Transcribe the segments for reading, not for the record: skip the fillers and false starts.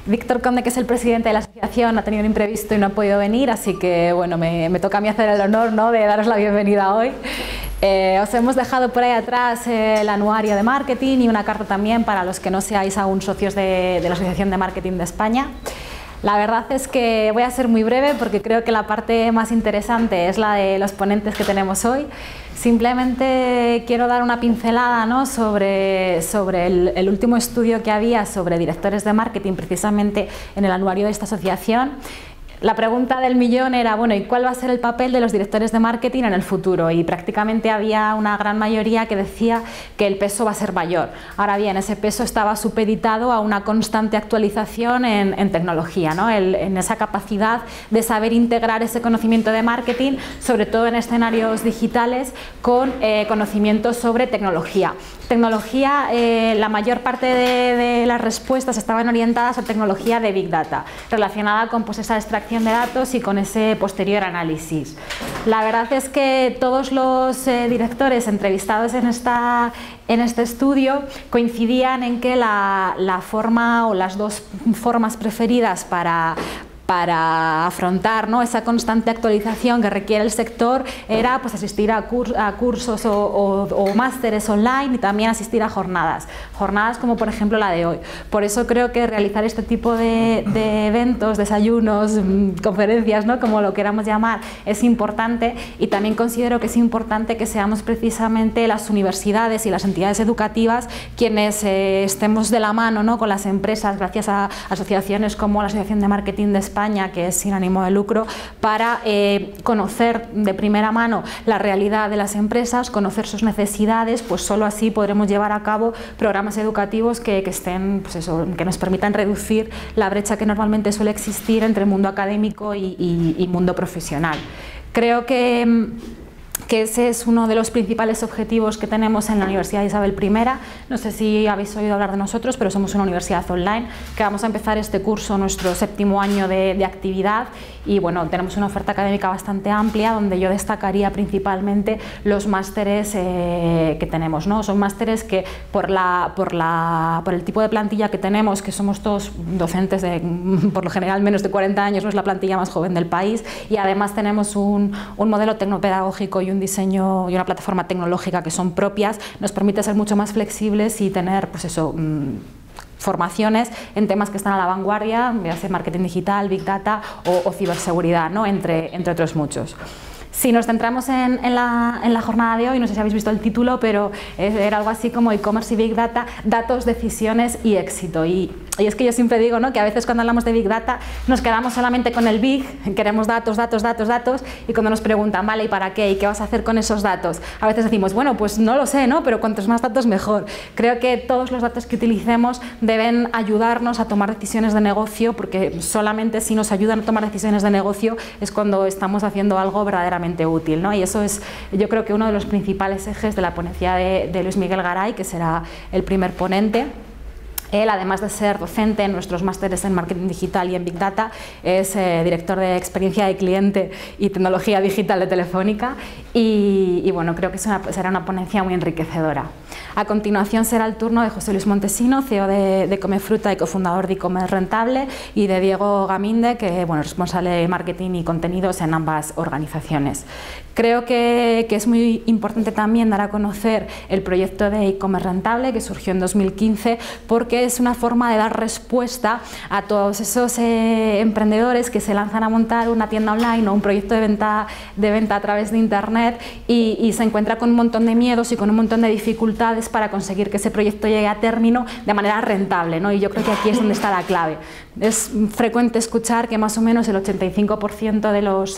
Víctor Conde, que es el presidente de la asociación, ha tenido un imprevisto y no ha podido venir, así que bueno, me toca a mí hacer el honor, ¿no?, de daros la bienvenida hoy. Os hemos dejado por ahí atrás el anuario de marketing y una carta también para los que no seáis aún socios de la Asociación de Marketing de España. La verdad es que voy a ser muy breve porque creo que la parte más interesante es la de los ponentes que tenemos hoy. Simplemente quiero dar una pincelada, ¿no?, sobre el último estudio que había sobre directores de marketing precisamente en el anuario de esta asociación. La pregunta del millón era, bueno, ¿y cuál va a ser el papel de los directores de marketing en el futuro? Y prácticamente había una gran mayoría que decía que el peso va a ser mayor. Ahora bien, ese peso estaba supeditado a una constante actualización en tecnología, ¿no?, en esa capacidad de saber integrar ese conocimiento de marketing, sobre todo en escenarios digitales, con conocimientos sobre tecnología. La mayor parte de las respuestas estaban orientadas a tecnología de Big Data, relacionada con esa extracción de datos y con ese posterior análisis. La verdad es que todos los directores entrevistados en este estudio coincidían en que la forma o las dos formas preferidas para afrontar, ¿no?, esa constante actualización que requiere el sector era pues asistir a cursos o másteres online y también asistir a jornadas como por ejemplo la de hoy. Por eso creo que realizar este tipo de eventos, desayunos, conferencias, ¿no?, como lo queramos llamar, es importante, y también considero que es importante que seamos precisamente las universidades y las entidades educativas quienes estemos de la mano, ¿no?, con las empresas, gracias a asociaciones como la Asociación de Marketing de España, que es sin ánimo de lucro, para conocer de primera mano la realidad de las empresas, conocer sus necesidades, pues solo así podremos llevar a cabo programas educativos que estén, pues eso, que nos permitan reducir la brecha que normalmente suele existir entre el mundo académico y mundo profesional. Creo que ese es uno de los principales objetivos que tenemos en la Universidad Isabel I. No sé si habéis oído hablar de nosotros, pero somos una universidad online que vamos a empezar este curso, nuestro 7º año de actividad, y bueno, tenemos una oferta académica bastante amplia, donde yo destacaría principalmente los másteres que tenemos, ¿no? Son másteres que por el tipo de plantilla que tenemos, que somos todos docentes de, por lo general, menos de 40 años, no es la plantilla más joven del país, y además tenemos un modelo tecnopedagógico y un diseño y una plataforma tecnológica que son propias, nos permite ser mucho más flexibles y tener, pues eso, formaciones en temas que están a la vanguardia, ya sea marketing digital, Big Data o ciberseguridad, ¿no?, entre otros muchos. Si nos centramos en la jornada de hoy, no sé si habéis visto el título, pero era algo así como e-commerce y Big Data, datos, decisiones y éxito. Y es que yo siempre digo, ¿no?, que a veces cuando hablamos de Big Data nos quedamos solamente con el Big, queremos datos, datos, datos, datos, y cuando nos preguntan, vale, ¿y para qué? ¿Y qué vas a hacer con esos datos? A veces decimos, bueno, pues no lo sé, ¿no?, pero cuantos más datos mejor. Creo que todos los datos que utilicemos deben ayudarnos a tomar decisiones de negocio, porque solamente si nos ayudan a tomar decisiones de negocio es cuando estamos haciendo algo verdaderamente útil, ¿no? Y eso es, yo creo que uno de los principales ejes de la ponencia de Luis Miguel Garay, que será el primer ponente. Él, además de ser docente en nuestros másteres en marketing digital y en Big Data, es director de experiencia de cliente y tecnología digital de Telefónica, y bueno, creo que será una ponencia muy enriquecedora. A continuación será el turno de José Luis Montesino, CEO de Comefruta y cofundador de e-commerce Rentable, y de Diego Gaminde, que bueno, es responsable de marketing y contenidos en ambas organizaciones. Creo que es muy importante también dar a conocer el proyecto de e-commerce Rentable, que surgió en 2015, porque es una forma de dar respuesta a todos esos emprendedores que se lanzan a montar una tienda online o un proyecto de venta a través de internet y se encuentra con un montón de miedos y con un montón de dificultades para conseguir que ese proyecto llegue a término de manera rentable, ¿no? Y yo creo que aquí es donde está la clave. Es frecuente escuchar que más o menos el 85%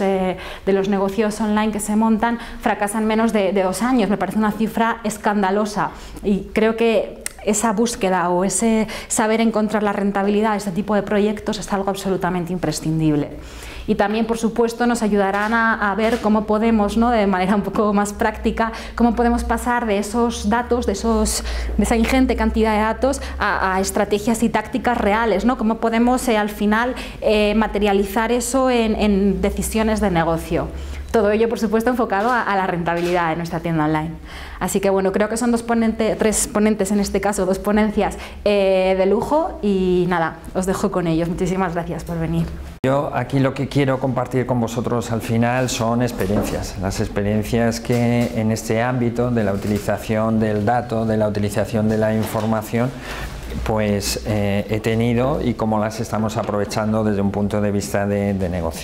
de los negocios online que se montan fracasan menos de 2 años. Me parece una cifra escandalosa, y creo que esa búsqueda o ese saber encontrar la rentabilidad de este tipo de proyectos es algo absolutamente imprescindible. Y también, por supuesto, nos ayudarán a ver cómo podemos, ¿no?, de manera un poco más práctica, cómo podemos pasar de esos datos, de esa ingente cantidad de datos a estrategias y tácticas reales, ¿no? Cómo podemos al final materializar eso en decisiones de negocio. Todo ello, por supuesto, enfocado a la rentabilidad de nuestra tienda online. Así que bueno, creo que son tres ponentes en este caso, dos ponencias de lujo y nada, os dejo con ellos. Muchísimas gracias por venir. Yo aquí lo que quiero compartir con vosotros al final son experiencias, las experiencias que en este ámbito de la utilización del dato, de la utilización de la información, pues he tenido y cómo las estamos aprovechando desde un punto de vista de negocio.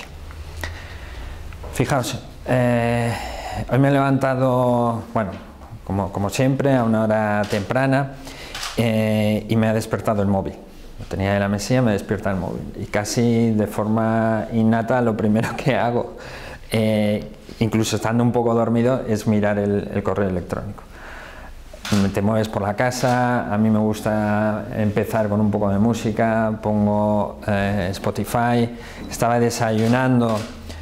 Fijaos, hoy me he levantado, bueno, como siempre, a una hora temprana y me ha despertado el móvil. Lo tenía en la mesilla, me despierta el móvil y casi de forma innata lo primero que hago, incluso estando un poco dormido, es mirar el correo electrónico. Te mueves por la casa, a mí me gusta empezar con un poco de música, pongo Spotify, estaba desayunando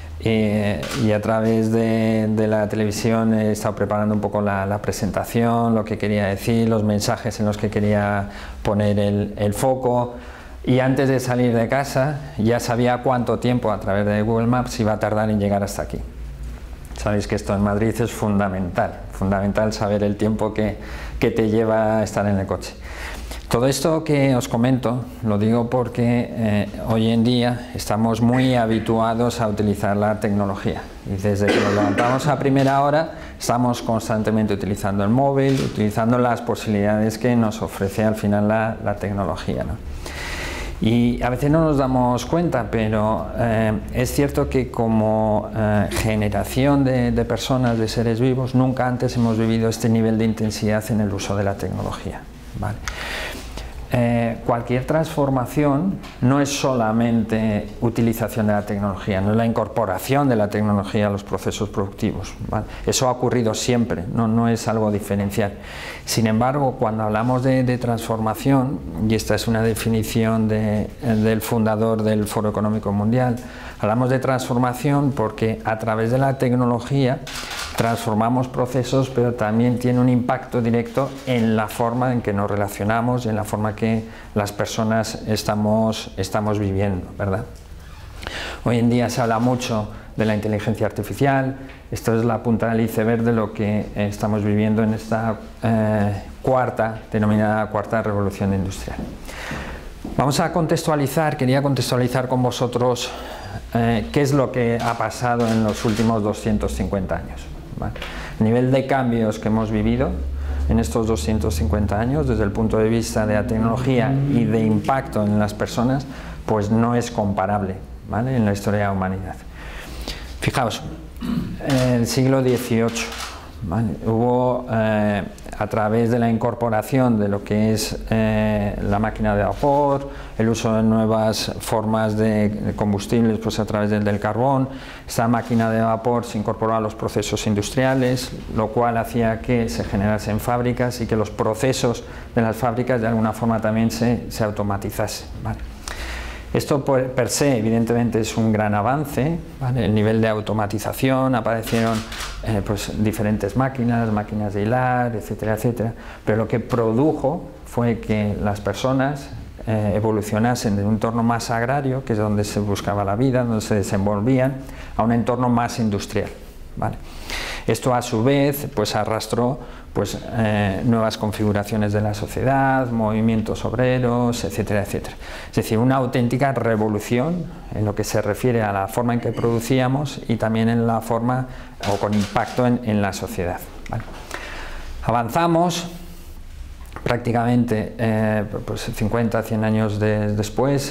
y a través de la televisión he estado preparando un poco la presentación, lo que quería decir, los mensajes en los que quería poner el foco, y antes de salir de casa ya sabía cuánto tiempo a través de Google Maps iba a tardar en llegar hasta aquí. Sabéis que esto en Madrid es fundamental saber el tiempo que te lleva a estar en el coche. Todo esto que os comento lo digo porque hoy en día estamos muy habituados a utilizar la tecnología y desde que nos levantamos a primera hora estamos constantemente utilizando el móvil, utilizando las posibilidades que nos ofrece al final la tecnología, ¿no? Y a veces no nos damos cuenta, pero es cierto que como generación de personas, de seres vivos, nunca antes hemos vivido este nivel de intensidad en el uso de la tecnología, ¿vale? Cualquier transformación no es solamente utilización de la tecnología, no es la incorporación de la tecnología a los procesos productivos, ¿vale? Eso ha ocurrido siempre, no es algo diferencial. Sin embargo, cuando hablamos de transformación, y esta es una definición del fundador del Foro Económico Mundial, hablamos de transformación porque a través de la tecnología transformamos procesos, pero también tiene un impacto directo en la forma en que nos relacionamos y en la forma que las personas estamos viviendo, ¿verdad? Hoy en día se habla mucho de la inteligencia artificial. Esto es la punta del iceberg de lo que estamos viviendo en esta denominada cuarta revolución industrial. Vamos a quería contextualizar con vosotros qué es lo que ha pasado en los últimos 250 años. ¿Vale? El nivel de cambios que hemos vivido en estos 250 años desde el punto de vista de la tecnología y de impacto en las personas, pues no es comparable, ¿vale? En la historia de la humanidad. Fijaos, en el siglo XVIII, ¿vale? Hubo a través de la incorporación de lo que es la máquina de vapor, el uso de nuevas formas de combustibles, pues a través del carbón. Esta máquina de vapor se incorporó a los procesos industriales, lo cual hacía que se generasen fábricas y que los procesos de las fábricas de alguna forma también se automatizasen, ¿vale? Esto per se evidentemente es un gran avance, ¿vale? El nivel de automatización, aparecieron pues diferentes máquinas de hilar, etcétera, etcétera, pero lo que produjo fue que las personas evolucionasen de un entorno más agrario, que es donde se buscaba la vida, donde se desenvolvían, a un entorno más industrial, ¿vale? Esto a su vez pues arrastró pues, nuevas configuraciones de la sociedad, movimientos obreros, etcétera, etcétera. Es decir, una auténtica revolución en lo que se refiere a la forma en que producíamos y también en la forma o con impacto en la sociedad, ¿vale? Avanzamos prácticamente pues 50, 100 años después.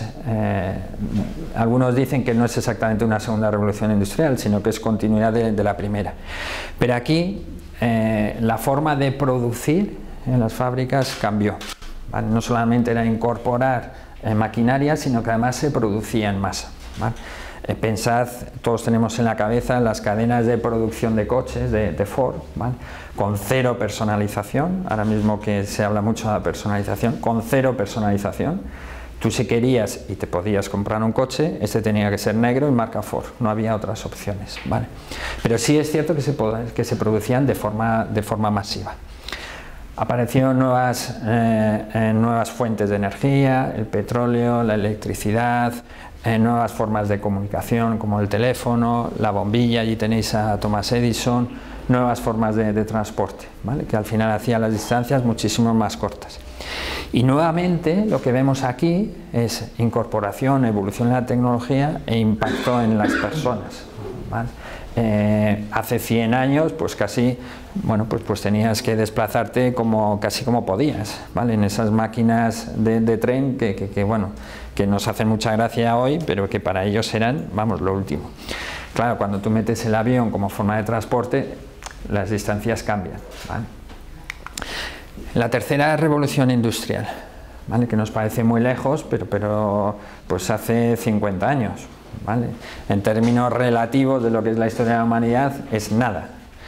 Algunos dicen que no es exactamente una segunda revolución industrial, sino que es continuidad de la primera. Pero aquí la forma de producir en las fábricas cambió, ¿vale? No solamente era incorporar maquinaria, sino que además se producía en masa, ¿vale? Pensad, todos tenemos en la cabeza las cadenas de producción de coches de Ford, ¿vale? Con cero personalización, ahora mismo que se habla mucho de la personalización, con cero personalización. Tú si querías y te podías comprar un coche, ese tenía que ser negro y marca Ford, no había otras opciones, ¿vale? Pero sí es cierto que se producían de forma masiva. Aparecieron nuevas fuentes de energía, el petróleo, la electricidad, nuevas formas de comunicación como el teléfono, la bombilla, allí tenéis a Thomas Edison, nuevas formas de transporte, ¿vale? Que al final hacían las distancias muchísimo más cortas. Y nuevamente lo que vemos aquí es incorporación, evolución de la tecnología e impacto en las personas, ¿vale? Hace 100 años pues casi, bueno, pues tenías que desplazarte casi como podías, ¿vale? En esas máquinas de tren bueno, que nos hacen mucha gracia hoy, pero que para ellos eran, vamos, lo último. Claro, cuando tú metes el avión como forma de transporte, las distancias cambian, ¿vale? La tercera revolución industrial, ¿vale? Que nos parece muy lejos, pero pues hace 50 años, ¿vale? En términos relativos de lo que es la historia de la humanidad, es nada.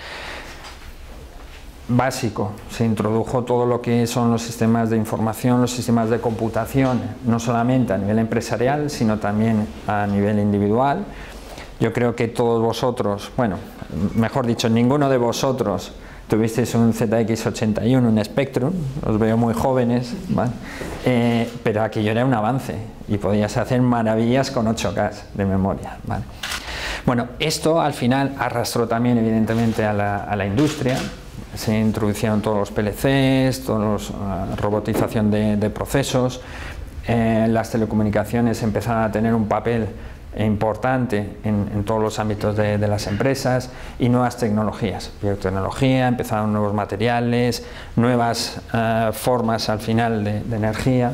Básico, se introdujo todo lo que son los sistemas de información, los sistemas de computación, no solamente a nivel empresarial, sino también a nivel individual. Yo creo que todos vosotros, bueno, mejor dicho, ninguno de vosotros tuvisteis un ZX81, un Spectrum, os veo muy jóvenes, ¿vale? Pero aquello era un avance y podías hacer maravillas con 8K de memoria, ¿vale? Bueno, esto al final arrastró también evidentemente a la industria, se introdujeron todos los PLCs, todos robotización de procesos, las telecomunicaciones empezaron a tener un papel importante en todos los ámbitos de las empresas y nuevas tecnologías, biotecnología, empezaron nuevos materiales, nuevas formas al final de energía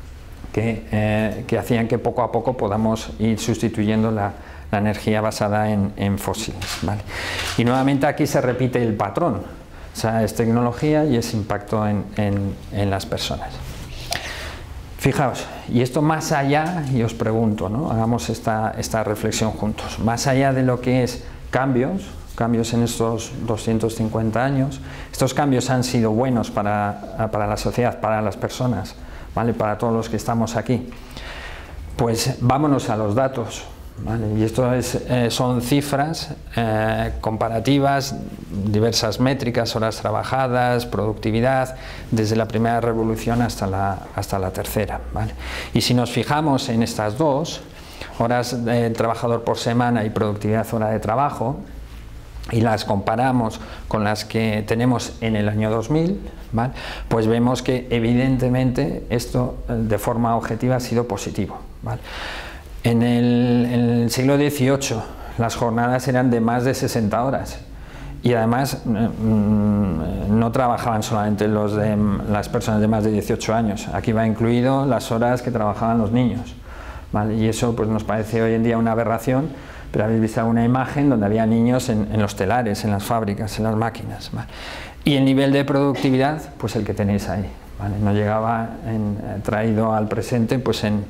que hacían que poco a poco podamos ir sustituyendo la energía basada en fósiles, ¿vale? Y nuevamente aquí se repite el patrón, o sea, es tecnología y es impacto en las personas. Fijaos, y esto más allá, y os pregunto, ¿no? Hagamos esta reflexión juntos, más allá de lo que es cambios en estos 250 años, estos cambios han sido buenos para la sociedad, para las personas, ¿vale? Para todos los que estamos aquí. Pues vámonos a los datos, ¿vale? Y esto son cifras comparativas, diversas métricas, horas trabajadas, productividad, desde la primera revolución hasta la tercera, ¿vale? Y si nos fijamos en estas dos, horas de trabajador por semana y productividad hora de trabajo, y las comparamos con las que tenemos en el año 2000, ¿vale? Pues vemos que evidentemente esto de forma objetiva ha sido positivo, ¿vale? En el siglo XVIII las jornadas eran de más de 60 horas y además no trabajaban solamente las personas de más de 18 años, aquí va incluido las horas que trabajaban los niños, ¿vale? Y eso pues nos parece hoy en día una aberración, pero habéis visto una imagen donde había niños en los telares, en las fábricas, en las máquinas, ¿vale? Y el nivel de productividad, pues el que tenéis ahí, ¿vale? No llegaba traído al presente pues en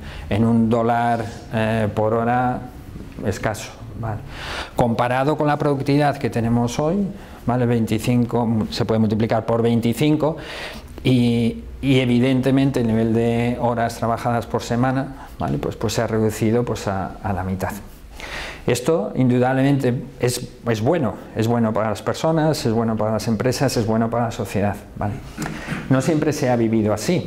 $1 por hora escaso, ¿vale? Comparado con la productividad que tenemos hoy, ¿vale? 25 se puede multiplicar por 25 y evidentemente el nivel de horas trabajadas por semana, ¿vale? pues se ha reducido pues a la mitad. Esto indudablemente es bueno para las personas, es bueno para las empresas, es bueno para la sociedad, ¿vale? No siempre se ha vivido así.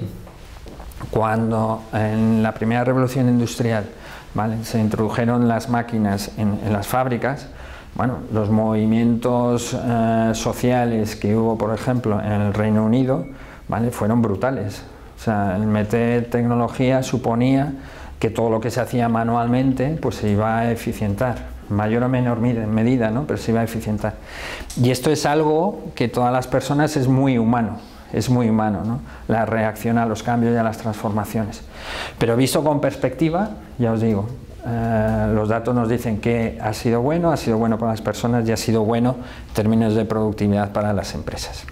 Cuando en la primera revolución industrial, ¿vale?, se introdujeron las máquinas en las fábricas, bueno, los movimientos sociales que hubo, por ejemplo, en el Reino Unido, ¿vale?, fueron brutales. O sea, el meter tecnología suponía que todo lo que se hacía manualmente pues se iba a eficientar, mayor o menor medida, ¿no?, pero se iba a eficientar. Y esto es algo que todas las personas es muy humano, ¿no?, la reacción a los cambios y a las transformaciones. Pero visto con perspectiva, ya os digo, los datos nos dicen que ha sido bueno para las personas y ha sido bueno en términos de productividad para las empresas.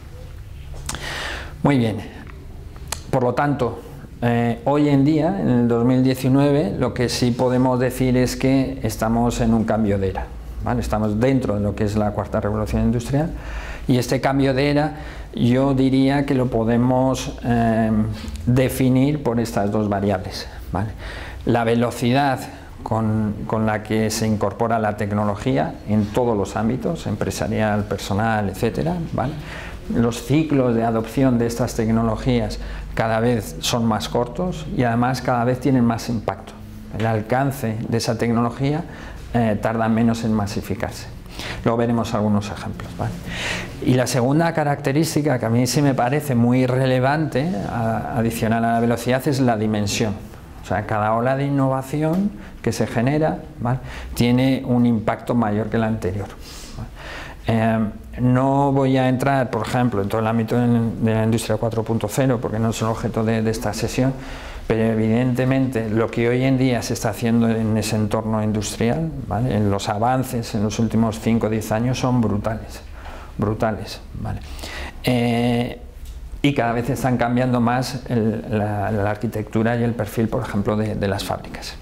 Muy bien, por lo tanto, hoy en día, en el 2019, lo que sí podemos decir es que estamos en un cambio de era, ¿vale? Estamos dentro de lo que es la cuarta revolución industrial y este cambio de era yo diría que lo podemos definir por estas dos variables, ¿vale? La velocidad con la que se incorpora la tecnología en todos los ámbitos, empresarial, personal, etcétera, ¿vale?, los ciclos de adopción de estas tecnologías cada vez son más cortos y además cada vez tienen más impacto. El alcance de esa tecnología tarda menos en masificarse. Luego veremos algunos ejemplos, ¿vale? Y la segunda característica que a mí sí me parece muy relevante, adicional a la velocidad, es la dimensión. O sea, cada ola de innovación que se genera, ¿vale?, tiene un impacto mayor que la anterior, ¿vale? No voy a entrar, por ejemplo, en todo el ámbito de la industria 4.0 porque no es el objeto de esta sesión, pero evidentemente lo que hoy en día se está haciendo en ese entorno industrial, ¿vale?, en los avances en los últimos 5 o 10 años son brutales, ¿vale? Y cada vez están cambiando más la arquitectura y el perfil, por ejemplo, de las fábricas.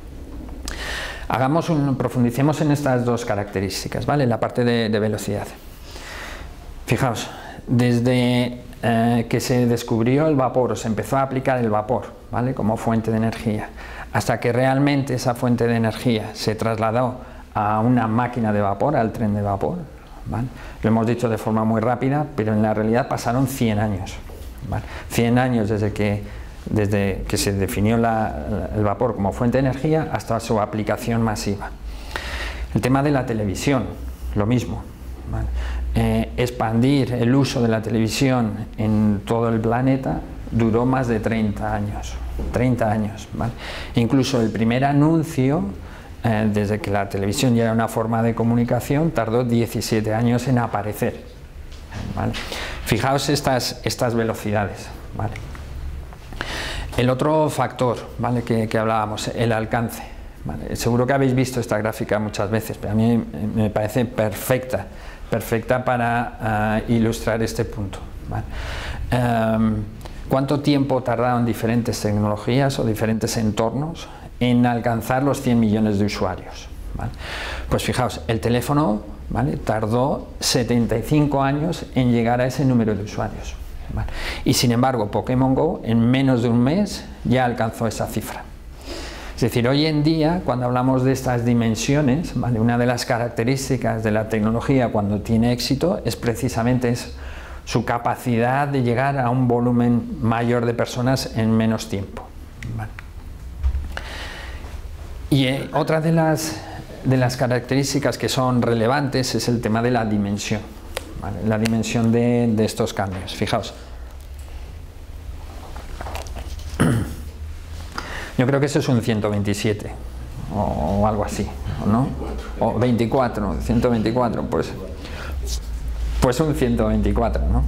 Profundicemos en estas dos características, ¿vale?, la parte de velocidad. Fijaos, desde que se descubrió el vapor o se empezó a aplicar el vapor, ¿vale?, como fuente de energía, hasta que realmente esa fuente de energía se trasladó a una máquina de vapor, al tren de vapor, ¿vale?, lo hemos dicho de forma muy rápida, pero en la realidad pasaron 100 años, ¿vale? 100 años desde que se definió el vapor como fuente de energía hasta su aplicación masiva. El tema de la televisión, lo mismo, ¿vale? Expandir el uso de la televisión en todo el planeta duró más de 30 años, ¿vale? Incluso el primer anuncio, desde que la televisión ya era una forma de comunicación, tardó 17 años en aparecer, ¿vale? Fijaos estas velocidades, ¿vale? El otro factor, ¿vale?, que hablábamos, el alcance, ¿vale? Seguro que habéis visto esta gráfica muchas veces, pero a mí me parece perfecta para ilustrar este punto, ¿vale? ¿Cuánto tiempo tardaron diferentes tecnologías o diferentes entornos en alcanzar los 100 millones de usuarios, ¿vale? Pues fijaos, el teléfono, ¿vale?, tardó 75 años en llegar a ese número de usuarios, ¿vale? Y sin embargo Pokémon Go en menos de un mes ya alcanzó esa cifra. Es decir, hoy en día, cuando hablamos de estas dimensiones, ¿vale?, una de las características de la tecnología cuando tiene éxito es precisamente su capacidad de llegar a un volumen mayor de personas en menos tiempo, ¿vale? Y otra de las características que son relevantes es el tema de la dimensión, ¿vale?, la dimensión de estos cambios. Fijaos. Yo creo que eso es un 127 o algo así, ¿no? O 24, 124, pues un 124, ¿no?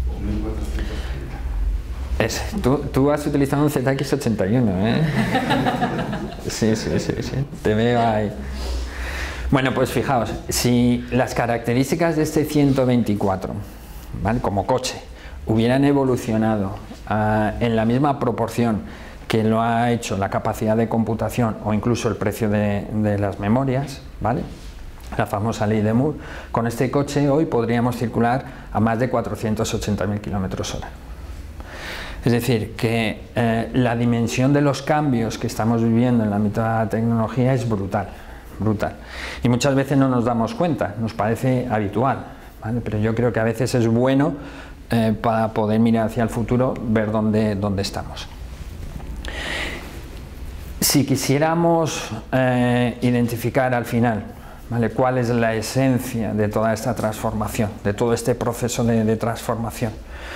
Tú has utilizado un ZX81, ¿eh? Sí, te veo ahí. Bueno, pues fijaos, si las características de este 124, ¿vale?, como coche, hubieran evolucionado en la misma proporción que lo ha hecho la capacidad de computación o incluso el precio de las memorias, ¿vale?, la famosa ley de Moore, con este coche hoy podríamos circular a más de 480.000 km/h. Es decir, que la dimensión de los cambios que estamos viviendo en la ámbito de la tecnología es brutal. Y muchas veces no nos damos cuenta, nos parece habitual, ¿vale?, pero yo creo que a veces es bueno para poder mirar hacia el futuro, ver dónde estamos. Si quisiéramos identificar al final, ¿vale?, cuál es la esencia de toda esta transformación, de todo este proceso de transformación,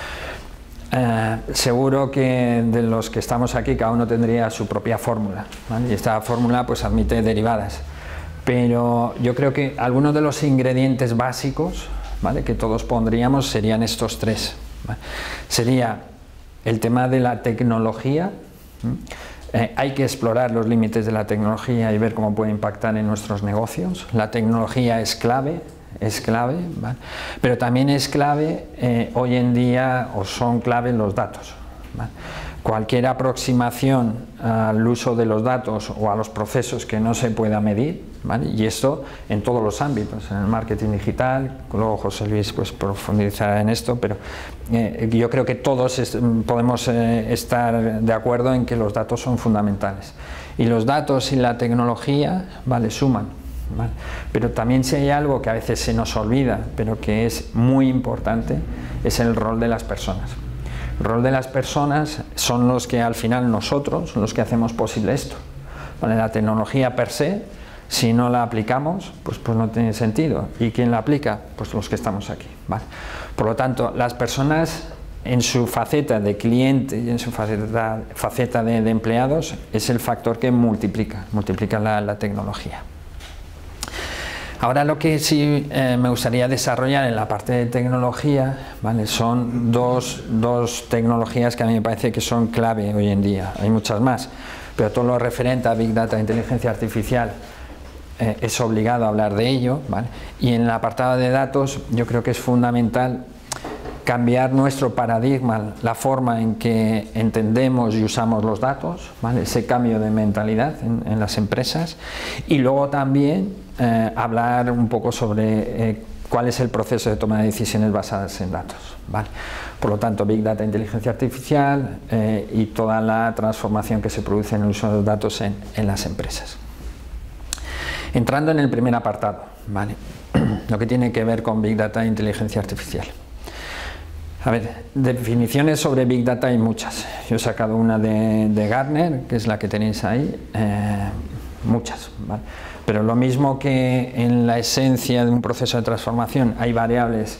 seguro que de los que estamos aquí cada uno tendría su propia fórmula, ¿vale?, y esta fórmula pues admite derivadas, pero yo creo que algunos de los ingredientes básicos, ¿vale?, que todos pondríamos serían estos tres, ¿vale? Sería el tema de la tecnología. Hay que explorar los límites de la tecnología y ver cómo puede impactar en nuestros negocios. La tecnología es clave, ¿vale?, pero también es clave hoy en día, o son clave los datos, ¿vale? Cualquier aproximación al uso de los datos o a los procesos que no se pueda medir, ¿vale?, y esto en todos los ámbitos, en el marketing digital, luego José Luis pues profundizará en esto, pero yo creo que todos podemos estar de acuerdo en que los datos son fundamentales, y los datos y la tecnología, ¿vale?, suman, ¿vale? Pero también si hay algo que a veces se nos olvida, pero que es muy importante, es el rol de las personas. El rol de las personas son los que al final nosotros, los que hacemos posible esto. ¿Vale? La tecnología per se, si no la aplicamos, pues no tiene sentido. ¿Y quién la aplica? Pues los que estamos aquí, ¿vale? Por lo tanto, las personas en su faceta de cliente y en su faceta de empleados es el factor que multiplica la tecnología. Ahora lo que sí me gustaría desarrollar en la parte de tecnología, ¿vale? Son dos tecnologías que a mí me parece que son clave hoy en día. Hay muchas más, pero todo lo referente a Big Data e inteligencia artificial es obligado a hablar de ello, ¿vale? Y en el apartado de datos yo creo que es fundamental cambiar nuestro paradigma, la forma en que entendemos y usamos los datos, ¿vale? Ese cambio de mentalidad en las empresas, y luego también hablar un poco sobre cuál es el proceso de toma de decisiones basadas en datos, ¿vale? Por lo tanto, Big Data, inteligencia artificial y toda la transformación que se produce en el uso de los datos en las empresas. Entrando en el primer apartado, ¿vale? Lo que tiene que ver con Big Data e inteligencia artificial. A ver, definiciones sobre Big Data hay muchas. Yo he sacado una de Gartner, que es la que tenéis ahí, muchas, ¿vale? Pero lo mismo que en la esencia de un proceso de transformación hay variables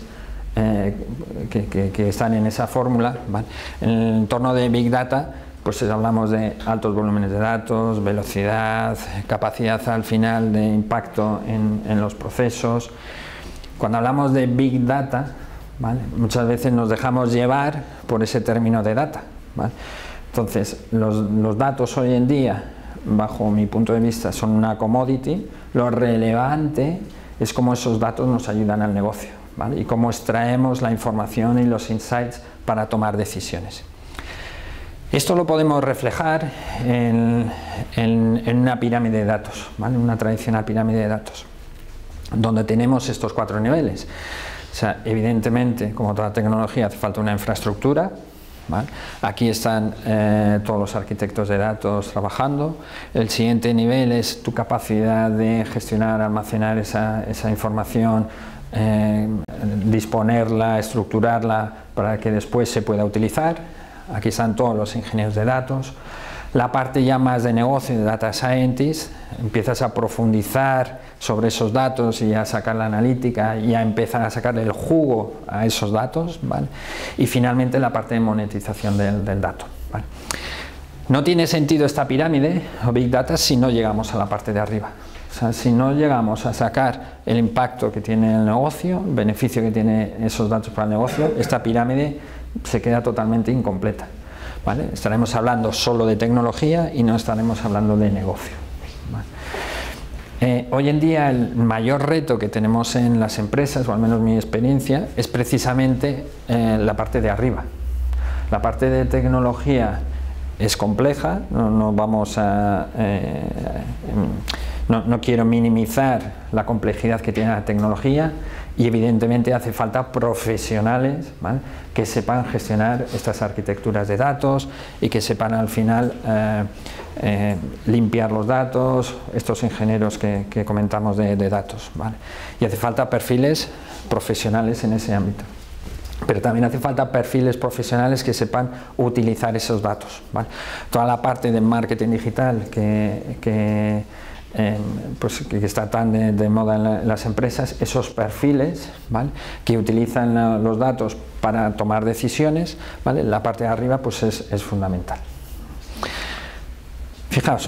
que están en esa fórmula, ¿vale? En el entorno de Big Data, pues hablamos de altos volúmenes de datos, velocidad, capacidad al final de impacto en los procesos. Cuando hablamos de Big Data, ¿vale? Muchas veces nos dejamos llevar por ese término de data, ¿vale? Entonces, los datos hoy en día, bajo mi punto de vista, son una commodity. Lo relevante es cómo esos datos nos ayudan al negocio, ¿vale? Y cómo extraemos la información y los insights para tomar decisiones. Esto lo podemos reflejar en una pirámide de datos, ¿vale? Una tradicional pirámide de datos, donde tenemos estos 4 niveles. O sea, evidentemente, como toda tecnología, hace falta una infraestructura, ¿vale? Aquí están todos los arquitectos de datos trabajando. El siguiente nivel es tu capacidad de gestionar, almacenar esa información, disponerla, estructurarla para que después se pueda utilizar. Aquí están todos los ingenieros de datos. La parte ya más de negocio, de data scientist, empiezas a profundizar sobre esos datos y a sacar la analítica y a empezar a sacarle el jugo a esos datos, ¿vale? Y finalmente la parte de monetización del dato, ¿vale? No tiene sentido esta pirámide o Big Data si no llegamos a la parte de arriba. O sea, si no llegamos a sacar el impacto que tiene el negocio, el beneficio que tiene esos datos para el negocio, esta pirámide se queda totalmente incompleta, ¿vale? Estaremos hablando solo de tecnología y no estaremos hablando de negocio, ¿vale? Hoy en día el mayor reto que tenemos en las empresas, o al menos mi experiencia, es precisamente la parte de arriba. La parte de tecnología es compleja, no quiero minimizar la complejidad que tiene la tecnología, y evidentemente hace falta profesionales, ¿vale?, que sepan gestionar estas arquitecturas de datos y que sepan al final limpiar los datos, estos ingenieros que comentamos de datos, ¿vale? Y hace falta perfiles profesionales en ese ámbito. Pero también hace falta perfiles profesionales que sepan utilizar esos datos, ¿vale? Toda la parte de marketing digital que está tan de moda en las empresas, esos perfiles, ¿vale?, que utilizan los datos para tomar decisiones, ¿vale?, la parte de arriba pues es fundamental. Fijaos,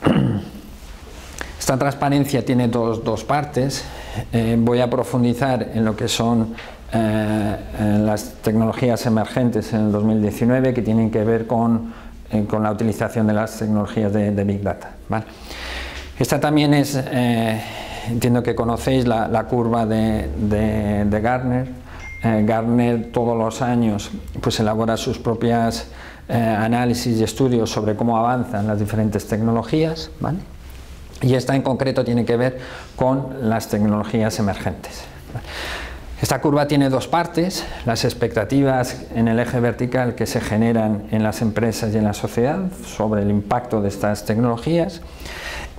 esta transparencia tiene dos partes. Voy a profundizar en lo que son las tecnologías emergentes en el 2019, que tienen que ver con la utilización de las tecnologías de Big Data, ¿vale? Esta también es, entiendo que conocéis la curva de Gartner. Gartner todos los años pues elabora sus propias análisis y estudios sobre cómo avanzan las diferentes tecnologías, ¿vale? Y esta en concreto tiene que ver con las tecnologías emergentes, ¿vale? Esta curva tiene dos partes: las expectativas en el eje vertical que se generan en las empresas y en la sociedad sobre el impacto de estas tecnologías,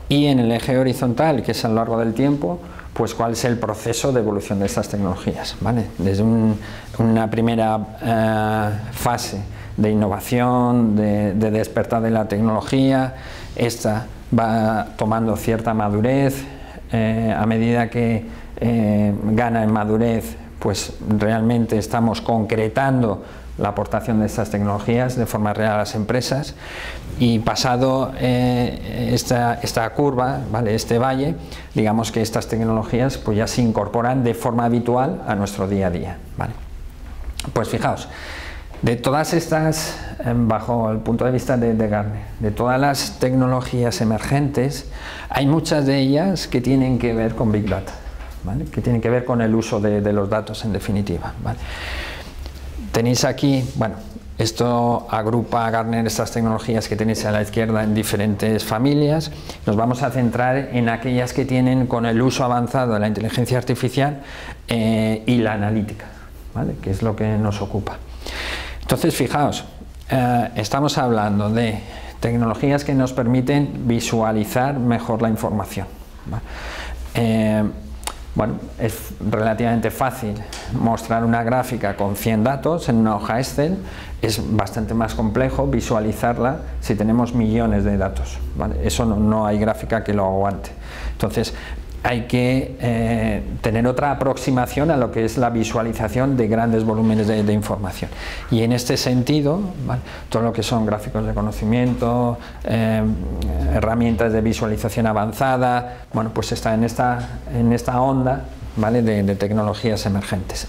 y en el eje horizontal, que es a lo largo del tiempo, pues cuál es el proceso de evolución de estas tecnologías, ¿vale? Desde una primera fase de innovación, de despertar de la tecnología, esta va tomando cierta madurez, a medida que gana en madurez, pues realmente estamos concretando la aportación de estas tecnologías de forma real a las empresas, y pasado esta curva, ¿vale? Este valle, digamos que estas tecnologías pues ya se incorporan de forma habitual a nuestro día a día, ¿vale? Pues fijaos, de todas estas, bajo el punto de vista de Gartner, de todas las tecnologías emergentes, hay muchas de ellas que tienen que ver con Big Data, ¿vale? Que tienen que ver con el uso de los datos en definitiva, ¿vale? Tenéis aquí, bueno, esto agrupa a Gartner estas tecnologías que tenéis a la izquierda en diferentes familias. Nos vamos a centrar en aquellas que tienen con el uso avanzado de la inteligencia artificial y la analítica, ¿vale? Que es lo que nos ocupa. Entonces, fijaos, estamos hablando de tecnologías que nos permiten visualizar mejor la información, ¿vale? Bueno, es relativamente fácil mostrar una gráfica con 100 datos en una hoja Excel, es bastante más complejo visualizarla si tenemos millones de datos, ¿vale? Eso no hay gráfica que lo aguante. Entonces hay que tener otra aproximación a lo que es la visualización de grandes volúmenes de información, y en este sentido, ¿vale? Todo lo que son gráficos de conocimiento, herramientas de visualización avanzada, bueno, pues está en esta onda, ¿vale? de tecnologías emergentes.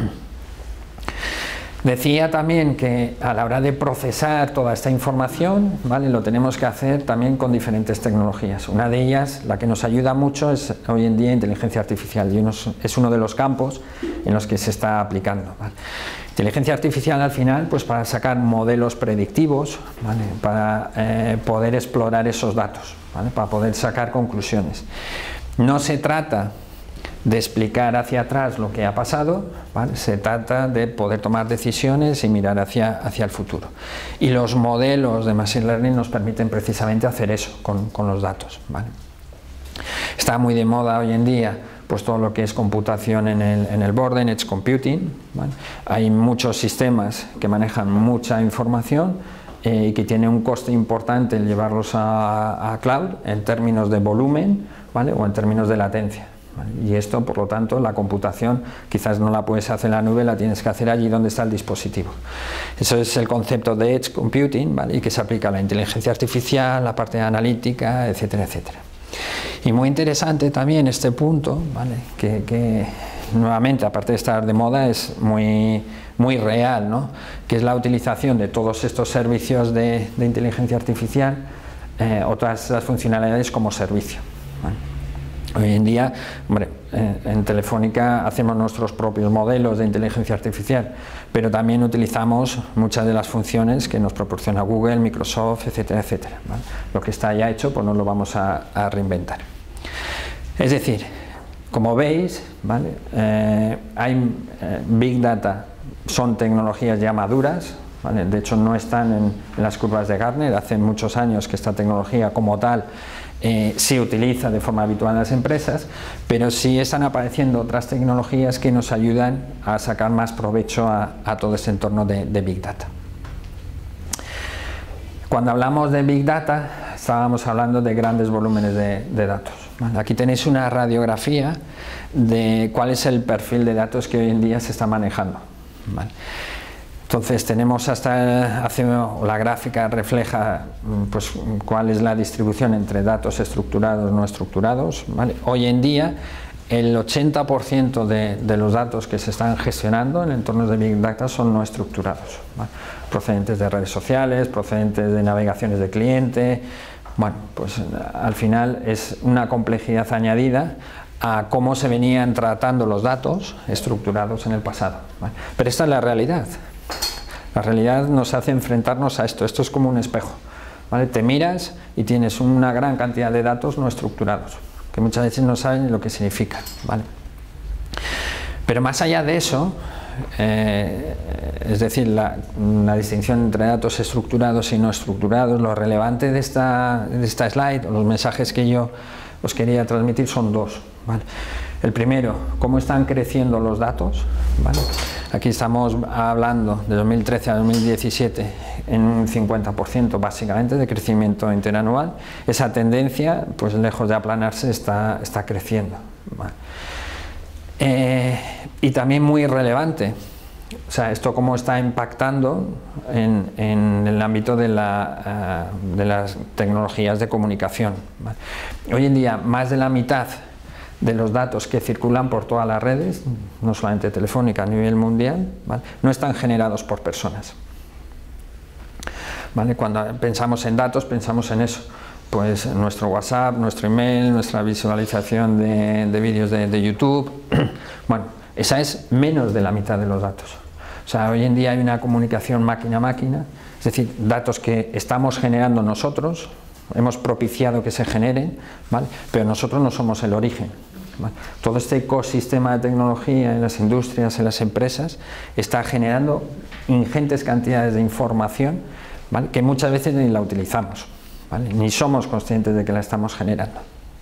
Decía también que a la hora de procesar toda esta información, ¿vale? Lo tenemos que hacer también con diferentes tecnologías. Una de ellas, la que nos ayuda mucho, es hoy en día inteligencia artificial, y es uno de los campos en los que se está aplicando, ¿vale? Inteligencia artificial, al final, pues para sacar modelos predictivos, ¿vale? Para poder explorar esos datos, ¿vale? Para poder sacar conclusiones. No se trata de explicar hacia atrás lo que ha pasado, ¿vale? Se trata de poder tomar decisiones y mirar hacia el futuro. Y los modelos de Machine Learning nos permiten precisamente hacer eso con los datos, ¿vale? Está muy de moda hoy en día pues todo lo que es computación en el borde, en Edge Computing, ¿vale? Hay muchos sistemas que manejan mucha información y que tiene un coste importante el llevarlos a cloud en términos de volumen, ¿vale? O en términos de latencia. Y esto, por lo tanto, la computación quizás no la puedes hacer en la nube, la tienes que hacer allí donde está el dispositivo. Eso es el concepto de Edge Computing, ¿vale? Y que se aplica a la inteligencia artificial, la parte analítica, etcétera, etcétera. Y muy interesante también este punto, ¿vale? Que nuevamente, aparte de estar de moda, es muy real, ¿no? Que es la utilización de todos estos servicios de inteligencia artificial o todas las funcionalidades como servicio, ¿vale? Hoy en día, hombre, en Telefónica hacemos nuestros propios modelos de inteligencia artificial, pero también utilizamos muchas de las funciones que nos proporciona Google, Microsoft, etcétera, etcétera, ¿vale? Lo que está ya hecho, pues no lo vamos a reinventar. Es decir, como veis, ¿vale? Big Data son tecnologías ya maduras, ¿vale? De hecho no están en las curvas de Gartner. Hace muchos años que esta tecnología como tal se utiliza de forma habitual en las empresas, pero sí están apareciendo otras tecnologías que nos ayudan a sacar más provecho a todo ese entorno de Big Data. Cuando hablamos de Big Data, estábamos hablando de grandes volúmenes de datos, ¿vale? Aquí tenéis una radiografía de cuál es el perfil de datos que hoy en día se está manejando, ¿vale? Entonces tenemos la gráfica refleja pues cuál es la distribución entre datos estructurados y no estructurados, ¿vale? Hoy en día el 80% de los datos que se están gestionando en entornos de Big Data son no estructurados, ¿vale? Procedentes de redes sociales, procedentes de navegaciones de cliente. Bueno, pues al final es una complejidad añadida a cómo se venían tratando los datos estructurados en el pasado, ¿vale? Pero esta es la realidad. La realidad nos hace enfrentarnos a esto. Esto es como un espejo, ¿vale? Te miras y tienes una gran cantidad de datos no estructurados, que muchas veces no saben lo que significan, ¿vale? Pero más allá de eso, es decir, la distinción entre datos estructurados y no estructurados. Lo relevante de esta slide, o los mensajes que yo os quería transmitir, son dos, ¿vale? El primero, cómo están creciendo los datos, ¿vale? Aquí estamos hablando de 2013 a 2017 en un 50% básicamente de crecimiento interanual. Esa tendencia, pues lejos de aplanarse, está creciendo, ¿vale? Y también muy relevante, o sea, esto cómo está impactando en el ámbito de las tecnologías de comunicación, ¿vale? Hoy en día más de la mitad de los datos que circulan por todas las redes, no solamente Telefónica, a nivel mundial, ¿vale?, no están generados por personas, ¿vale? Cuando pensamos en datos, pensamos en eso, pues nuestro WhatsApp, nuestro email, nuestra visualización de vídeos de YouTube. Bueno, esa es menos de la mitad de los datos. O sea, hoy en día hay una comunicación máquina a máquina, es decir, datos que estamos generando nosotros, hemos propiciado que se generen, ¿vale?, pero nosotros no somos el origen, ¿vale? Todo este ecosistema de tecnología en las industrias, en las empresas, está generando ingentes cantidades de información, ¿vale?, que muchas veces ni la utilizamos, ¿vale?, ni somos conscientes de que la estamos generando.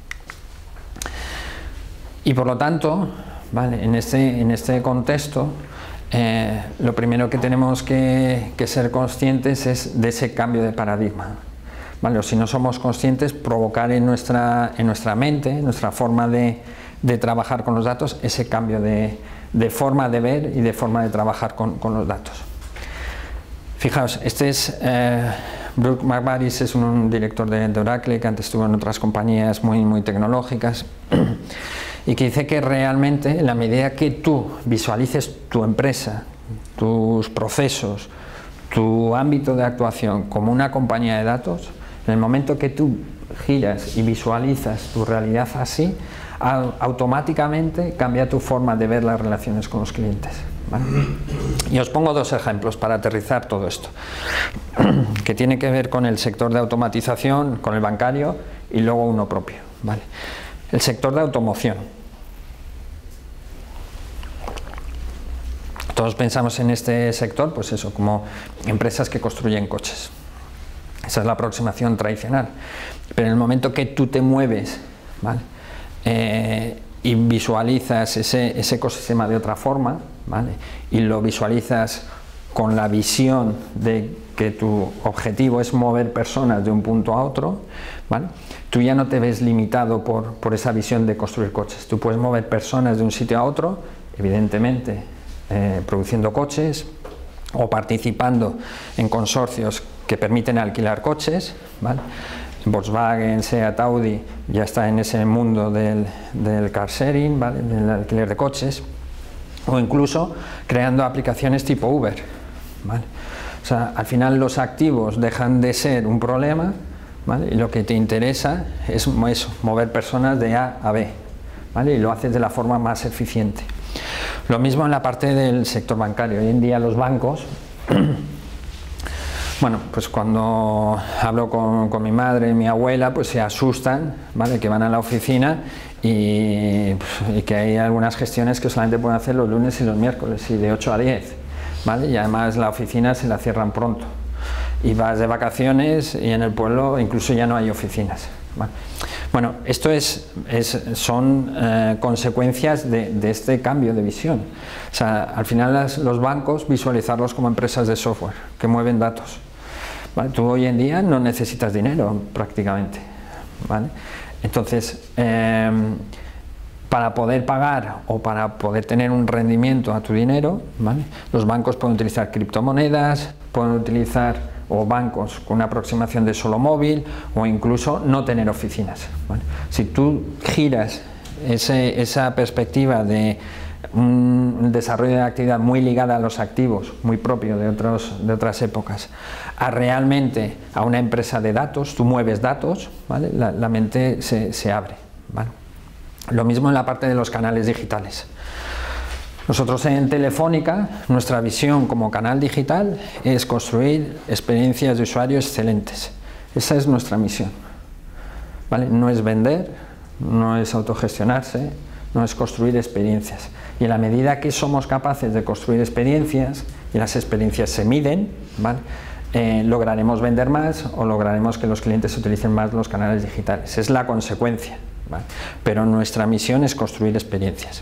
Y por lo tanto, ¿vale?, en este contexto, lo primero que tenemos que ser conscientes es de ese cambio de paradigma, ¿vale? O si no somos conscientes, provocar en nuestra mente, en nuestra forma de trabajar con los datos, ese cambio de forma de ver y de forma de trabajar con los datos. Fijaos, este es Brooke McVaris, es un director de Oracle que antes estuvo en otras compañías muy tecnológicas, y que dice que realmente en la medida que tú visualices tu empresa, tus procesos, tu ámbito de actuación como una compañía de datos, en el momento que tú giras y visualizas tu realidad así, automáticamente cambia tu forma de ver las relaciones con los clientes, ¿vale? Y os pongo dos ejemplos para aterrizar todo esto, que tiene que ver con el sector de automatización, con el bancario, y luego uno propio, ¿vale? El sector de automoción. Todos pensamos en este sector, pues eso, como empresas que construyen coches. Esa es la aproximación tradicional. Pero en el momento que tú te mueves, ¿vale?, y visualizas ese ecosistema de otra forma, ¿vale?, y lo visualizas con la visión de que tu objetivo es mover personas de un punto a otro, ¿vale?, tú ya no te ves limitado por esa visión de construir coches. Tú puedes mover personas de un sitio a otro, evidentemente produciendo coches o participando en consorcios que permiten alquilar coches, ¿vale? Volkswagen, Seat, Audi ya está en ese mundo del car sharing, ¿vale?, del alquiler de coches, o incluso creando aplicaciones tipo Uber, ¿vale? O sea, al final los activos dejan de ser un problema, ¿vale?, y lo que te interesa es eso, mover personas de A a B, ¿vale?, y lo haces de la forma más eficiente. Lo mismo en la parte del sector bancario. Hoy en día los bancos, bueno, pues cuando hablo con mi madre y mi abuela, pues se asustan, ¿vale?, que van a la oficina y que hay algunas gestiones que solamente pueden hacer los lunes y los miércoles, y de 8 a 10, ¿vale?, y además la oficina se la cierran pronto, y vas de vacaciones y en el pueblo incluso ya no hay oficinas, ¿vale? Bueno, esto son consecuencias de este cambio de visión. O sea, al final los bancos, visualizarlos como empresas de software que mueven datos, ¿vale? Tú hoy en día no necesitas dinero prácticamente, ¿vale? Entonces, para poder pagar o para poder tener un rendimiento a tu dinero, ¿vale?, los bancos pueden utilizar criptomonedas, pueden utilizar bancos con una aproximación de solo móvil, o incluso no tener oficinas, ¿vale? Si tú giras esa perspectiva de un desarrollo de actividad muy ligada a los activos, muy propio de otras épocas, a realmente a una empresa de datos, tú mueves datos, ¿vale?, la mente se abre, ¿vale? Lo mismo en la parte de los canales digitales. Nosotros en Telefónica, nuestra visión como canal digital es construir experiencias de usuario excelentes. Esa es nuestra misión, ¿vale? No es vender, no es autogestionarse, no es construir experiencias. Y en la medida que somos capaces de construir experiencias, y las experiencias se miden, ¿vale? Lograremos vender más o lograremos que los clientes utilicen más los canales digitales. Es la consecuencia, ¿vale? Pero nuestra misión es construir experiencias.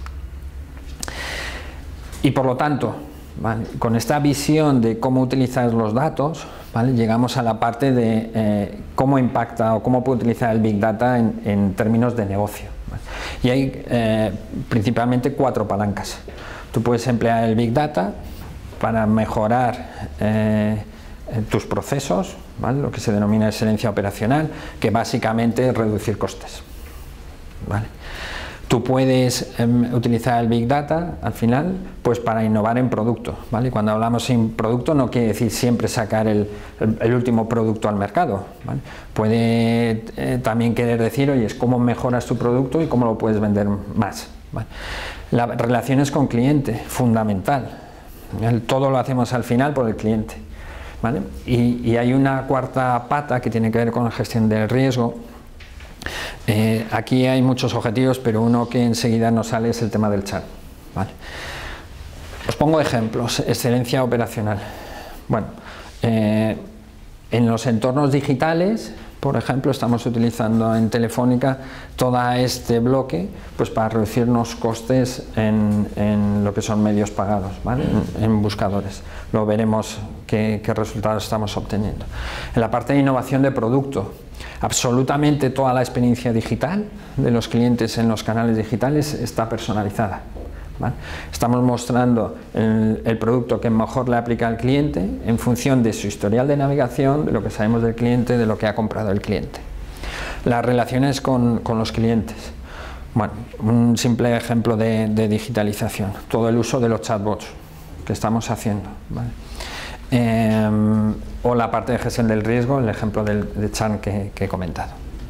Y por lo tanto, ¿vale? Con esta visión de cómo utilizar los datos, ¿vale? Llegamos a la parte de cómo impacta o cómo puede utilizar el Big Data en términos de negocio, ¿vale? Y hay principalmente 4 palancas. Tú puedes emplear el Big Data para mejorar tus procesos, ¿vale? Lo que se denomina excelencia operacional, que básicamente es reducir costes, ¿vale? Tú puedes utilizar el Big Data al final pues para innovar en producto, ¿vale? Cuando hablamos en producto no quiere decir siempre sacar el último producto al mercado, ¿vale? Puede también querer decir, oye, es cómo mejoras tu producto y cómo lo puedes vender más, ¿vale? Las relaciones con cliente, fundamental, ¿vale? Todo lo hacemos al final por el cliente, ¿vale? Y hay una cuarta pata que tiene que ver con la gestión del riesgo. Aquí hay muchos objetivos, pero uno que enseguida nos sale es el tema del chat, ¿vale? Os pongo ejemplos. Excelencia operacional. Bueno, en los entornos digitales, por ejemplo, estamos utilizando en Telefónica todo este bloque pues para reducirnos costes en lo que son medios pagados, ¿vale? En buscadores. Luego veremos qué resultados estamos obteniendo. En la parte de innovación de producto, absolutamente toda la experiencia digital de los clientes en los canales digitales está personalizada, ¿vale? Estamos mostrando el producto que mejor le aplica al cliente en función de su historial de navegación, de lo que sabemos del cliente, de lo que ha comprado el cliente. Las relaciones con los clientes. Bueno, un simple ejemplo de digitalización, todo el uso de los chatbots que estamos haciendo, ¿vale? O la parte de gestión del riesgo, el ejemplo de churn que he comentado.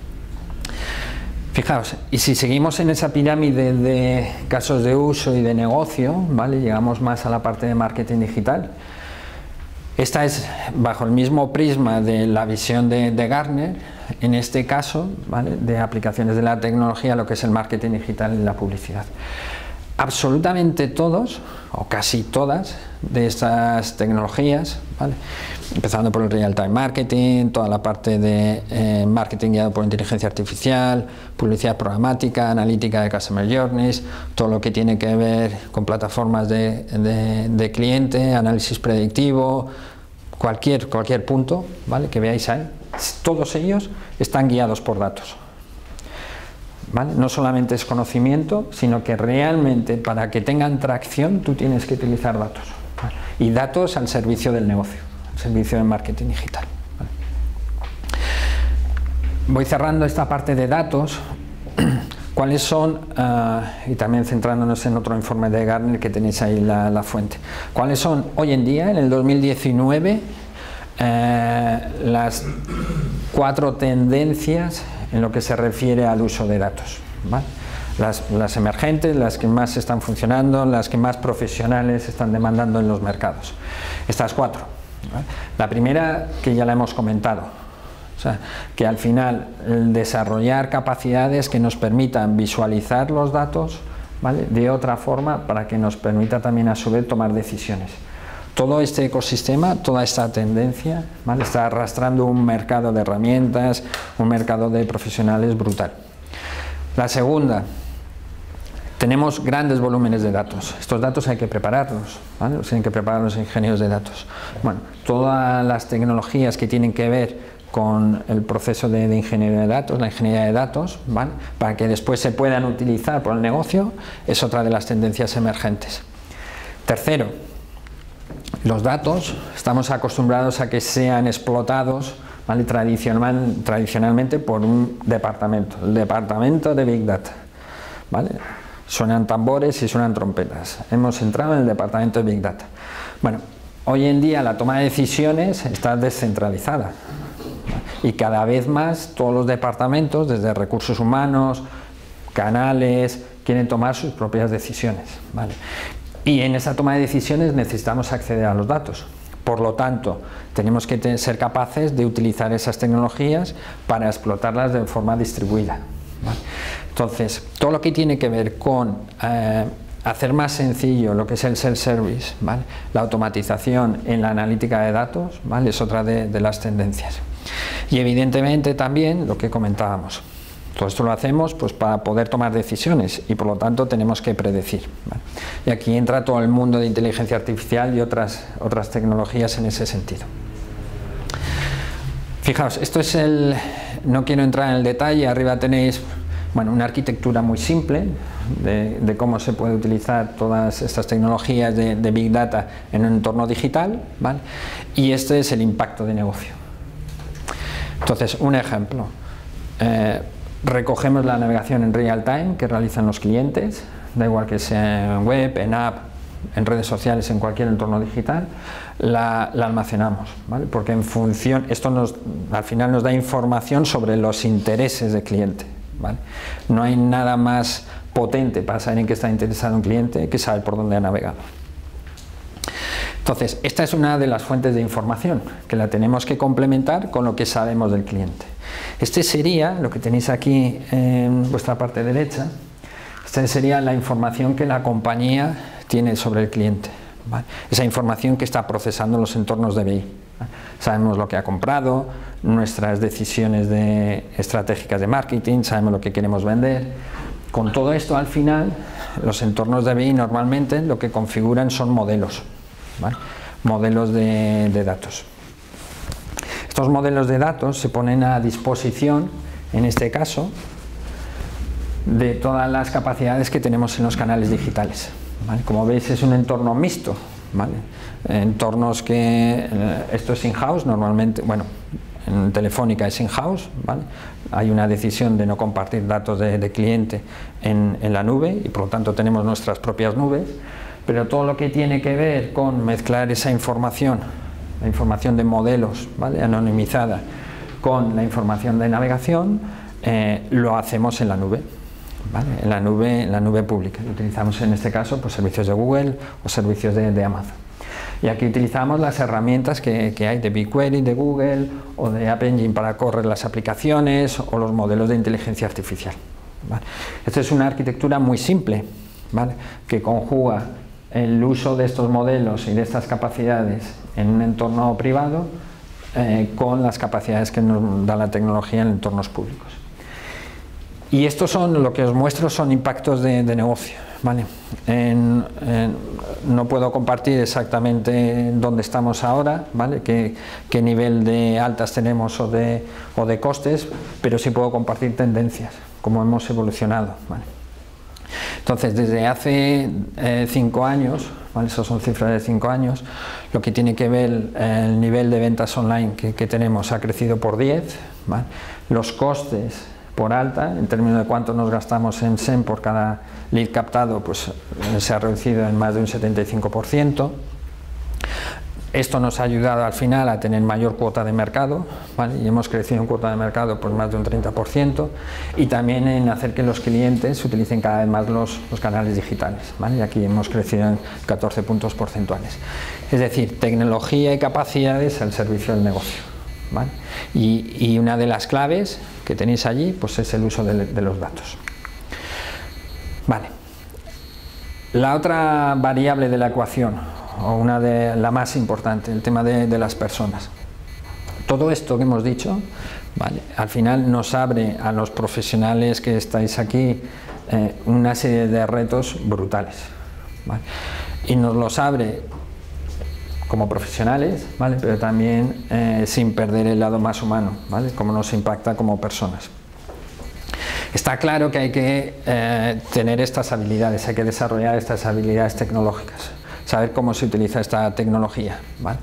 Fijaos, y si seguimos en esa pirámide de casos de uso y de negocio, ¿vale? Llegamos más a la parte de marketing digital. Esta es bajo el mismo prisma de la visión de Gartner, en este caso, ¿vale? De aplicaciones de la tecnología, lo que es el marketing digital y la publicidad. Absolutamente todos, o casi todas, de estas tecnologías, ¿vale? Empezando por el real-time marketing, toda la parte de marketing guiado por inteligencia artificial, publicidad programática, analítica de customer journeys, todo lo que tiene que ver con plataformas de cliente, análisis predictivo, cualquier punto, ¿vale? Que veáis ahí, todos ellos están guiados por datos, ¿vale? No solamente es conocimiento, sino que realmente para que tengan tracción tú tienes que utilizar datos, ¿vale? Y datos al servicio del negocio, al servicio del marketing digital, ¿vale? Voy cerrando esta parte de datos. ¿Cuáles son, y también centrándonos en otro informe de Gartner que tenéis ahí la fuente, cuáles son hoy en día, en el 2019, las 4 tendencias en lo que se refiere al uso de datos, ¿vale? Las emergentes, las que más están funcionando, las que más profesionales están demandando en los mercados. Estas 4, ¿vale? La primera, que ya la hemos comentado, o sea, que al final el desarrollar capacidades que nos permitan visualizar los datos, ¿vale? De otra forma, para que nos permita también a su vez tomar decisiones. Todo este ecosistema, toda esta tendencia, ¿vale? Está arrastrando un mercado de herramientas, un mercado de profesionales brutal. La segunda, tenemos grandes volúmenes de datos. Estos datos hay que prepararlos, ¿vale? Los tienen que preparar los ingenieros de datos. Bueno, todas las tecnologías que tienen que ver con el proceso de ingeniería de datos, la ingeniería de datos, ¿vale? Para que después se puedan utilizar por el negocio, es otra de las tendencias emergentes. Tercero, los datos, estamos acostumbrados a que sean explotados, ¿vale? Tradicionalmente por un departamento, el departamento de Big Data, ¿vale? Suenan tambores y suenan trompetas. Hemos entrado en el departamento de Big Data. Bueno, hoy en día la toma de decisiones está descentralizada, y cada vez más todos los departamentos, desde recursos humanos, canales, quieren tomar sus propias decisiones, ¿vale? Y en esa toma de decisiones necesitamos acceder a los datos. Por lo tanto, tenemos que ser capaces de utilizar esas tecnologías para explotarlas de forma distribuida, ¿vale? Entonces, todo lo que tiene que ver con hacer más sencillo lo que es el self-service, ¿vale? La automatización en la analítica de datos, ¿vale? Es otra de las tendencias. Y evidentemente también lo que comentábamos. Todo esto lo hacemos pues, para poder tomar decisiones y por lo tanto tenemos que predecir, ¿vale? Y aquí entra todo el mundo de inteligencia artificial y otras tecnologías en ese sentido. Fijaos, esto es no quiero entrar en el detalle, arriba tenéis una arquitectura muy simple de cómo se puede utilizar todas estas tecnologías de Big Data en un entorno digital, ¿vale? Y este es el impacto de negocio. Entonces, un ejemplo. Recogemos la navegación en real time que realizan los clientes, da igual que sea en web, en app, en redes sociales, en cualquier entorno digital, la almacenamos, ¿vale? Porque en función, esto al final nos da información sobre los intereses del cliente, ¿vale? No hay nada más potente para saber en qué está interesado un cliente que saber por dónde ha navegado. Entonces, esta es una de las fuentes de información que la tenemos que complementar con lo que sabemos del cliente. Este sería, lo que tenéis aquí en vuestra parte derecha, esta sería la información que la compañía tiene sobre el cliente, ¿vale? Esa información que está procesando los entornos de BI, ¿vale? Sabemos lo que ha comprado, nuestras decisiones estratégicas de marketing, sabemos lo que queremos vender. Con todo esto, al final, los entornos de BI normalmente lo que configuran son modelos, ¿vale? Modelos de datos. Estos modelos de datos se ponen a disposición, en este caso, de todas las capacidades que tenemos en los canales digitales, ¿vale? Como veis, es un entorno mixto, ¿vale? Entornos que esto es in-house, normalmente, bueno, en Telefónica es in-house, ¿vale? Hay una decisión de no compartir datos de cliente en la nube y por lo tanto tenemos nuestras propias nubes, pero todo lo que tiene que ver con mezclar esa información, la información de modelos, ¿vale? Anonimizada, con la información de navegación, lo hacemos en la nube, ¿vale? En la nube pública. Utilizamos en este caso pues, servicios de Google o servicios de Amazon. Y aquí utilizamos las herramientas que hay de BigQuery, de Google o de App Engine para correr las aplicaciones o los modelos de inteligencia artificial, ¿vale? Esta es una arquitectura muy simple, ¿vale? Que conjuga el uso de estos modelos y de estas capacidades en un entorno privado con las capacidades que nos da la tecnología en entornos públicos. Y estos son, lo que os muestro son impactos de negocio, ¿vale? No puedo compartir exactamente dónde estamos ahora, ¿vale? Qué nivel de altas tenemos o de costes, pero sí puedo compartir tendencias, cómo hemos evolucionado, ¿vale? Entonces, desde hace 5 años, ¿vale? Esas son cifras de 5 años, lo que tiene que ver el nivel de ventas online que tenemos ha crecido por 10, ¿vale? Los costes por alta, en términos de cuánto nos gastamos en SEM por cada lead captado, pues se ha reducido en más de un 75%. Esto nos ha ayudado al final a tener mayor cuota de mercado, ¿vale? Y hemos crecido en cuota de mercado por más de un 30%, y también en hacer que los clientes utilicen cada vez más los canales digitales, ¿vale? Y aquí hemos crecido en 14 puntos porcentuales. Es decir, tecnología y capacidades al servicio del negocio, ¿vale? Y una de las claves que tenéis allí pues es el uso de los datos. Vale. La otra variable de la ecuación, o una de la más importante, el tema de las personas. Todo esto que hemos dicho, ¿vale? Al final nos abre a los profesionales que estáis aquí una serie de retos brutales, ¿vale? Y nos los abre como profesionales, ¿vale? Pero también sin perder el lado más humano, ¿vale? Cómo nos impacta como personas. Está claro que hay que tener estas habilidades, hay que desarrollar estas habilidades tecnológicas, saber cómo se utiliza esta tecnología, ¿vale?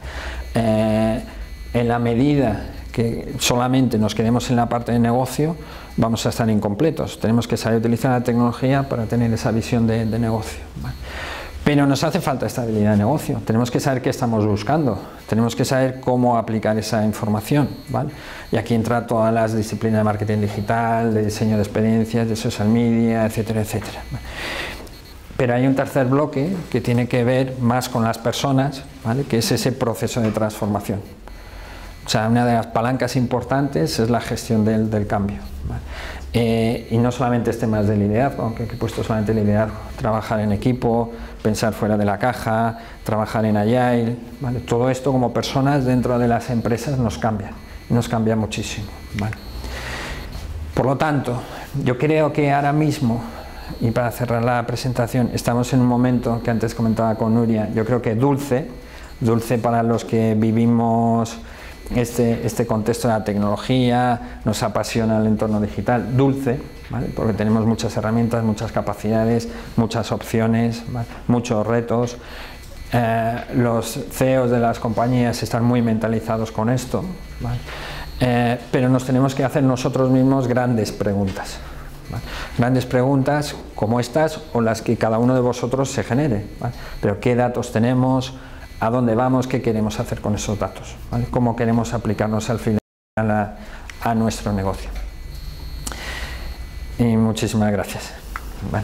En la medida que solamente nos quedemos en la parte de negocio, vamos a estar incompletos. Tenemos que saber utilizar la tecnología para tener esa visión de negocio, ¿vale? Pero nos hace falta esta habilidad de negocio, tenemos que saber qué estamos buscando, tenemos que saber cómo aplicar esa información, ¿vale? Y aquí entra todas las disciplinas de marketing digital, de diseño de experiencias, de social media, etcétera, etcétera. Pero hay un tercer bloque que tiene que ver más con las personas, ¿vale? Que es ese proceso de transformación. O sea, una de las palancas importantes es la gestión del cambio, ¿vale? Y no solamente temas de liderazgo, aunque he puesto solamente liderazgo, trabajar en equipo, pensar fuera de la caja, trabajar en Agile, ¿vale? Todo esto como personas dentro de las empresas nos cambia muchísimo, ¿vale? Por lo tanto, yo creo que ahora mismo, y para cerrar la presentación, estamos en un momento que antes comentaba con Nuria, yo creo que dulce para los que vivimos este contexto de la tecnología, nos apasiona el entorno digital, dulce, ¿vale? Porque tenemos muchas herramientas, muchas capacidades, muchas opciones, ¿vale? Muchos retos. Los CEOs de las compañías están muy mentalizados con esto, ¿vale? Pero nos tenemos que hacer nosotros mismos grandes preguntas, ¿vale? Grandes preguntas como estas o las que cada uno de vosotros se genere, ¿vale? Pero ¿qué datos tenemos? ¿A dónde vamos? ¿Qué queremos hacer con esos datos? ¿Vale? ¿Cómo queremos aplicarnos al final a nuestro negocio? Y muchísimas gracias. Vale.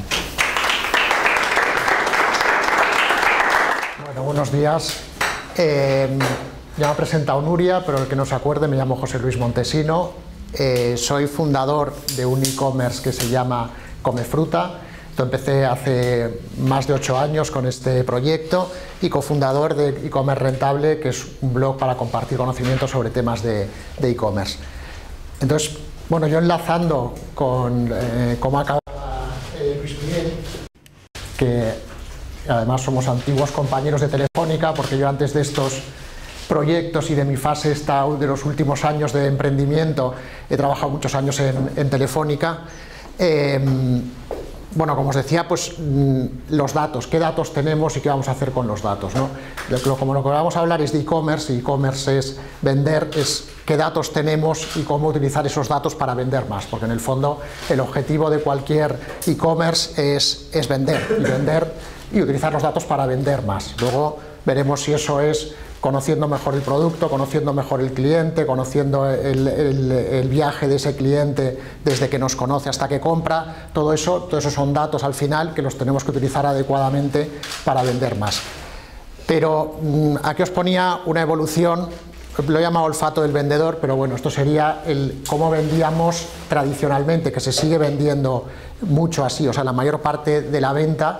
Bueno, buenos días. Ya me ha presentado Nuria, pero el que no se acuerde, me llamo José Luis Montesino. Soy fundador de un e-commerce que se llama Comefruta. Empecé hace más de 8 años con este proyecto y cofundador de e-commerce rentable, que es un blog para compartir conocimientos sobre temas de e-commerce. Entonces, bueno, yo enlazando con cómo acaba Luis Miguel, que además somos antiguos compañeros de Telefónica, porque yo antes de estos proyectos y de mi fase de los últimos años de emprendimiento he trabajado muchos años en Telefónica. Bueno, como os decía, pues los datos, qué datos tenemos y qué vamos a hacer con los datos, ¿no? Como lo que vamos a hablar es de e-commerce, y e-commerce es vender, es qué datos tenemos y cómo utilizar esos datos para vender más, porque en el fondo el objetivo de cualquier e-commerce es vender y utilizar los datos para vender más. Luego veremos si eso es conociendo mejor el producto, conociendo mejor el cliente, conociendo el viaje de ese cliente desde que nos conoce hasta que compra. Todo eso son datos al final que los tenemos que utilizar adecuadamente para vender más. Pero aquí os ponía una evolución, lo he llamado olfato del vendedor, pero bueno, esto sería el cómo vendíamos tradicionalmente, que se sigue vendiendo mucho así, o sea, la mayor parte de la venta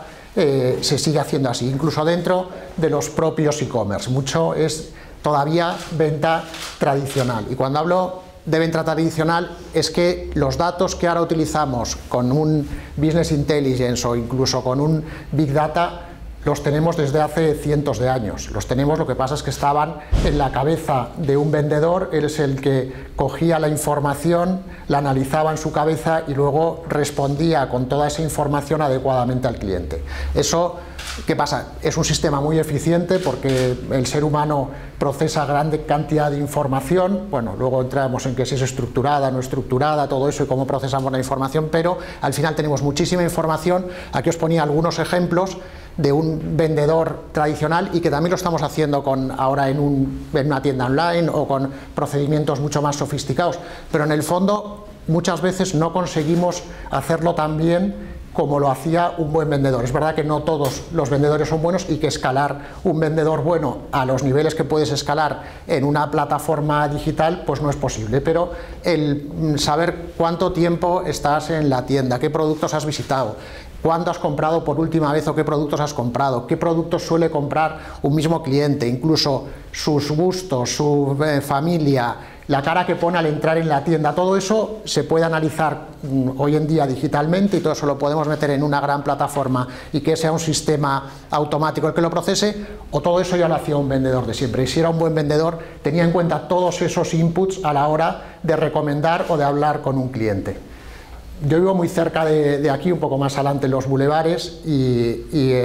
se sigue haciendo así, incluso dentro de los propios e-commerce. Mucho es todavía venta tradicional. Y cuando hablo de venta tradicional es que los datos que ahora utilizamos con un Business Intelligence o incluso con un Big Data los tenemos desde hace cientos de años. Los tenemos, lo que pasa es que estaban en la cabeza de un vendedor, él es el que cogía la información, la analizaba en su cabeza y luego respondía con toda esa información adecuadamente al cliente. Eso, ¿qué pasa? Es un sistema muy eficiente porque el ser humano procesa grande cantidad de información. Bueno, luego entramos en que si es estructurada, no estructurada, todo eso y cómo procesamos la información, pero al final tenemos muchísima información. Aquí os ponía algunos ejemplos de un vendedor tradicional y que también lo estamos haciendo ahora en una tienda online o con procedimientos mucho más sofisticados, pero en el fondo muchas veces no conseguimos hacerlo tan bien como lo hacía un buen vendedor. Es verdad que no todos los vendedores son buenos y que escalar un vendedor bueno a los niveles que puedes escalar en una plataforma digital pues no es posible, pero el saber cuánto tiempo estás en la tienda, qué productos has visitado, cuándo has comprado por última vez o qué productos has comprado, qué productos suele comprar un mismo cliente, incluso sus gustos, su familia, la cara que pone al entrar en la tienda, todo eso se puede analizar hoy en día digitalmente y todo eso lo podemos meter en una gran plataforma y que sea un sistema automático el que lo procese, o todo eso ya lo hacía un vendedor de siempre. Y si era un buen vendedor, tenía en cuenta todos esos inputs a la hora de recomendar o de hablar con un cliente. Yo vivo muy cerca de aquí, un poco más adelante en los bulevares, y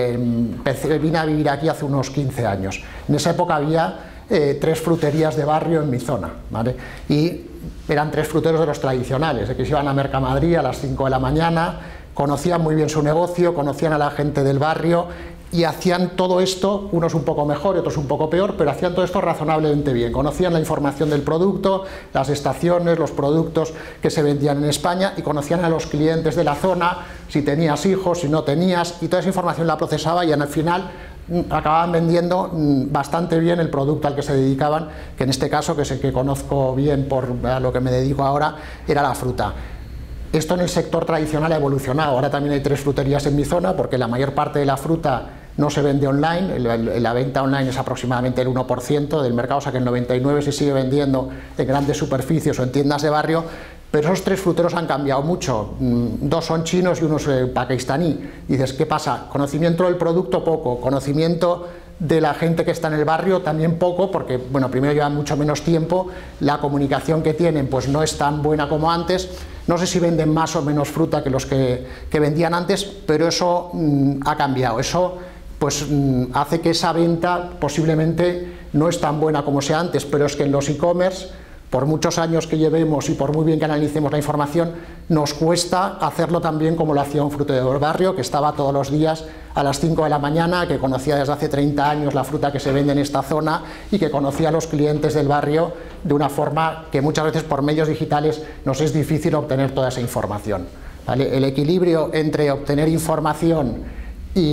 vine a vivir aquí hace unos 15 años. En esa época había 3 fruterías de barrio en mi zona, ¿vale? Y eran 3 fruteros de los tradicionales, de que se iban a Mercamadrid a las 5 de la mañana, conocían muy bien su negocio, conocían a la gente del barrio, y hacían todo esto, unos un poco mejor y otros un poco peor, pero hacían todo esto razonablemente bien. Conocían la información del producto, las estaciones, los productos que se vendían en España, y conocían a los clientes de la zona, si tenías hijos, si no tenías, y toda esa información la procesaba y al final acababan vendiendo bastante bien el producto al que se dedicaban, que en este caso, que es el que conozco bien por a lo que me dedico ahora, era la fruta. Esto en el sector tradicional ha evolucionado. Ahora también hay 3 fruterías en mi zona, porque la mayor parte de la fruta no se vende online, la venta online es aproximadamente el 1% del mercado, o sea que el 99% se sigue vendiendo en grandes superficies o en tiendas de barrio, pero esos 3 fruteros han cambiado mucho. 2 son chinos y 1 es pakistaní. Y dices, ¿qué pasa? Conocimiento del producto poco, conocimiento de la gente que está en el barrio también poco, porque bueno, primero llevan mucho menos tiempo, la comunicación que tienen pues no es tan buena como antes. No sé si venden más o menos fruta que los que vendían antes, pero eso ha cambiado. Eso pues hace que esa venta posiblemente no es tan buena como sea antes, pero es que en los e-commerce, por muchos años que llevemos y por muy bien que analicemos la información, nos cuesta hacerlo tan bien como lo hacía un frutero del barrio, que estaba todos los días a las 5 de la mañana, que conocía desde hace 30 años la fruta que se vende en esta zona y que conocía a los clientes del barrio de una forma que muchas veces por medios digitales nos es difícil obtener toda esa información, ¿vale? El equilibrio entre obtener información